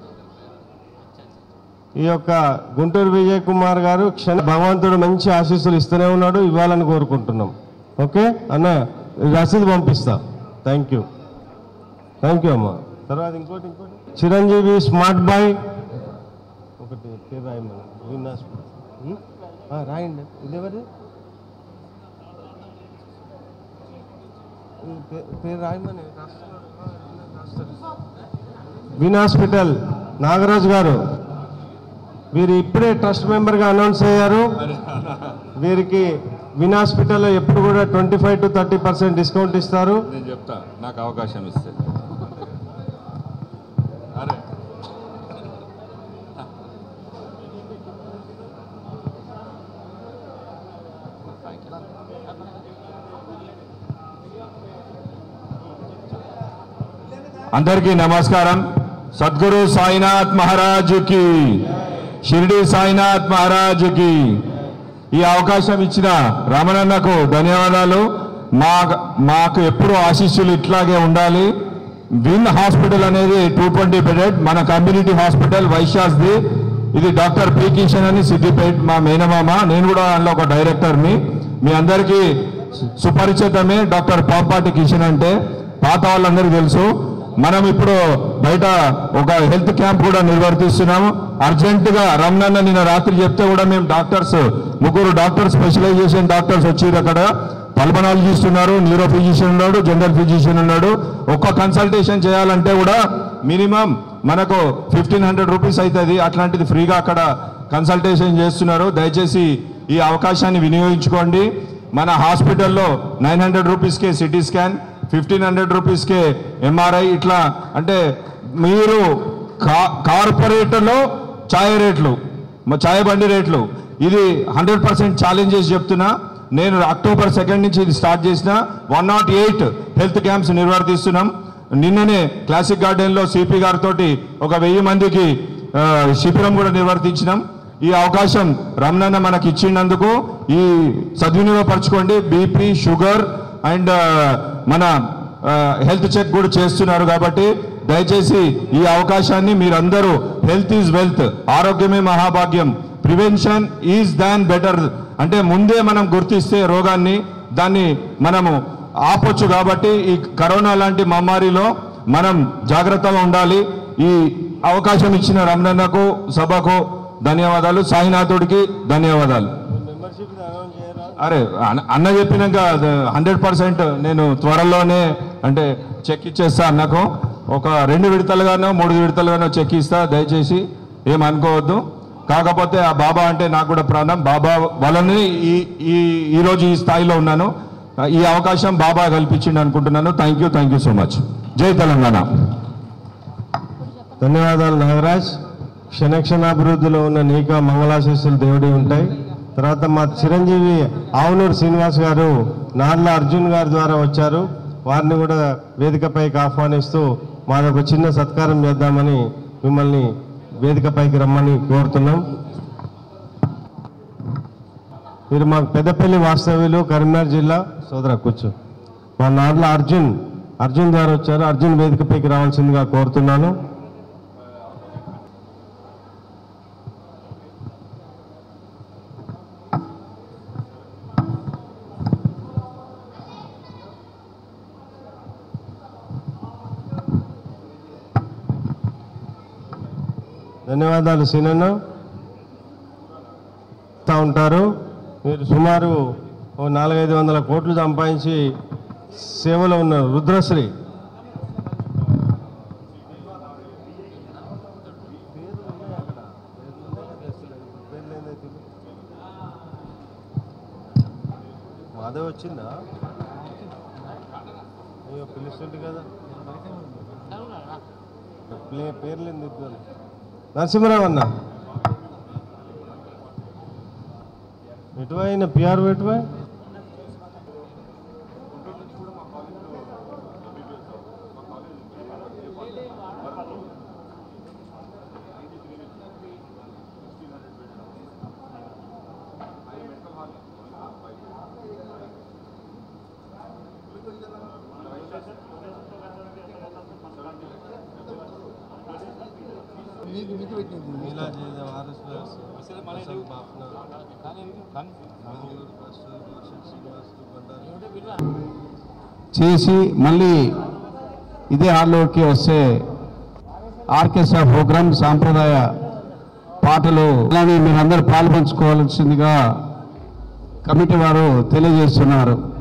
ఈ యొక్క గుంటూరు విజయ్ కుమార్ గారు క్షణ భగవంతుడు మంచి ఆశీస్సులు ఇస్తూనే ఉన్నాడు, ఇవ్వాలని కోరుకుంటున్నాం. ఓకే అన్న, రసీదు పంపిస్తా. థ్యాంక్ యూ థ్యాంక్ యూ అమ్మ. తర్వాత ఇంకోటి ఇంకోటి చిరంజీవి స్మార్ట్ బాయ్ ఒకటి పేరు రాయమని రాయండి. ఇది ఎవరి పేరు రాయమని విన్ హాస్పిటల్ నాగరాజు గారు, వీరు ఇప్పుడే ట్రస్ట్ మెంబర్గా అనౌన్స్ అయ్యారు. వీరికి విన్ హాస్పిటల్లో ఎప్పుడు కూడా twenty five to thirty percent discount ఇస్తారు. నేను చెప్తా, నాకు అవకాశం ఇస్తే. అరే అందరికీ నమస్కారం. సద్గురు సాయినాథ్ మహారాజుకి, షిరిడి సాయినాథ్ మహారాజుకి ఈ అవకాశం ఇచ్చిన రమణన్నకు ధన్యవాదాలు. మా మాకు ఎప్పుడూ ఆశీస్సులు ఇట్లాగే ఉండాలి. విన్ హాస్పిటల్ అనేది టూ ట్వంటీ బెడెడ్ మన కమ్యూనిటీ హాస్పిటల్ వైశాస్ది. ఇది డాక్టర్ పి కిషన్ అని సిద్దిపేట మా మేనమామ, నేను కూడా అందులో ఒక డైరెక్టర్ని. మీ అందరికీ సుపరిచితమే డాక్టర్ పాంపాటి కిషన్ అంటే, పాత వాళ్ళందరికీ తెలుసు. మనం ఇప్పుడు బయట ఒక హెల్త్ క్యాంప్ కూడా నిర్వర్తిస్తున్నాము. అర్జెంటుగా రమణన్న నిన్న రాత్రి చెప్తే కూడా మేము డాక్టర్స్ ముగ్గురు డాక్టర్ స్పెషలైజేషన్ డాక్టర్స్ వచ్చారు. అక్కడ పల్మనాలజిస్ట్ ఉన్నారు, న్యూరో ఫిజిషియన్ ఉన్నాడు, జనరల్ ఫిజిషియన్ ఉన్నాడు. ఒక్క కన్సల్టేషన్ చేయాలంటే కూడా మినిమం మనకు ఫిఫ్టీన్ హండ్రెడ్ రూపీస్ అవుతుంది. అట్లాంటిది ఫ్రీగా అక్కడ కన్సల్టేషన్ చేస్తున్నారు. దయచేసి ఈ అవకాశాన్ని వినియోగించుకోండి. మన హాస్పిటల్లో నైన్ హండ్రెడ్ రూపీస్కే సిటీ స్కాన్, ఫిఫ్టీన్ హండ్రెడ్ రూపీస్కే ఎంఆర్ఐ. ఇట్లా అంటే మీరు కా కార్పొరేట్లో ఛాయ్ రేట్లు, ఛాయ్ బండి రేట్లు, ఇది హండ్రెడ్ పర్సెంట్ ఛాలెంజ్ చేసి చెప్తున్నా. నేను అక్టోబర్ సెకండ్ నుంచి ఇది స్టార్ట్ చేసిన one nought eight health camps నిర్వర్తిస్తున్నాం. నిన్ననే క్లాసిక్ గార్డెన్లో సిపి గారితో ఒక వెయ్యి మందికి శిబిరం కూడా నిర్వర్తించినాం. ఈ అవకాశం రమణన్న మనకి ఇచ్చినందుకు ఈ సద్వినియోగపరచుకోండి. బీపీ, షుగర్ అండ్ మన హెల్త్ చెక్ కూడా చేస్తున్నారు. కాబట్టి దయచేసి ఈ అవకాశాన్ని మీరందరూ, హెల్త్ ఈజ్ వెల్త్, ఆరోగ్యమే మహాభాగ్యం, ప్రివెన్షన్ ఈజ్ దాన్ బెటర్, అంటే ముందే మనం గుర్తిస్తే రోగాన్ని దాన్ని మనము ఆపొచ్చు. కాబట్టి ఈ కరోనా లాంటి మహమ్మారిలో మనం జాగ్రత్తగా ఉండాలి. ఈ అవకాశం ఇచ్చిన రమణన్నకు, సభకు ధన్యవాదాలు. సాయినాథుడికి ధన్యవాదాలు. అరే అన్న చెప్పినాక హండ్రెడ్ పర్సెంట్ నేను త్వరలోనే అంటే చెక్ ఇచ్చేస్తా. అన్నకు ఒక రెండు విడతలుగానో మూడు విడతలుగానో చెక్ ఇస్తా. దయచేసి ఏమనుకోవద్దు. కాకపోతే ఆ బాబా అంటే నాకు కూడా ప్రాణం. బాబా వలనే ఈ ఈ ఈరోజు ఈ స్థాయిలో ఉన్నాను. ఈ అవకాశం బాబా కల్పించింది అనుకుంటున్నాను. Thank you, thank you so much. జై తెలంగాణ. ధన్యవాదాలు నాగరాజ్. క్షణక్షణాభివృద్ధిలో ఉన్న నీక మంగళాశీస్సులు దేవుడి ఉంటాయి. తర్వాత మా చిరంజీవి ఆవునూరు శ్రీనివాస్ గారు నార్ల అర్జున్ గారి ద్వారా వచ్చారు. వారిని కూడా వేదికపైకి ఆహ్వానిస్తూ మాదొక చిన్న సత్కారం చేద్దామని మిమ్మల్ని వేదికపైకి రమ్మని కోరుతున్నాం. మీరు మాకు పెద్దపల్లి వాస్తవ్యులు, కరీంనగర్ జిల్లా. సోదర కూర్చో. మా నార్ల అర్జున్ అర్జున్ గారు వచ్చారు. అర్జున్ వేదికపైకి రావాల్సిందిగా కోరుతున్నాను. ధన్యవాదాలు సీనన్న. ఉంటారు మీరు సుమారు ఓ నాలుగైదు వందల కోట్లు సంపాదించి సేవలో ఉన్నారు. రుద్రశ్రీ మాధవ్ వచ్చిందా? అయ్యో పిలుస్తుంటే కదా పేర్లు ఎందుకు? నరసింహరావు అన్న ఎటువైన పిఆర్ ఎటువై చేసి మళ్ళీ ఇదే హాల్లోకి వస్తే ఆర్కెస్ట్రా ప్రోగ్రామ్, సాంప్రదాయ పాటలు అలానే మీరందరూ పాల్పంచుకోవాల్సిందిగా కమిటీ వారు తెలియజేస్తున్నారు.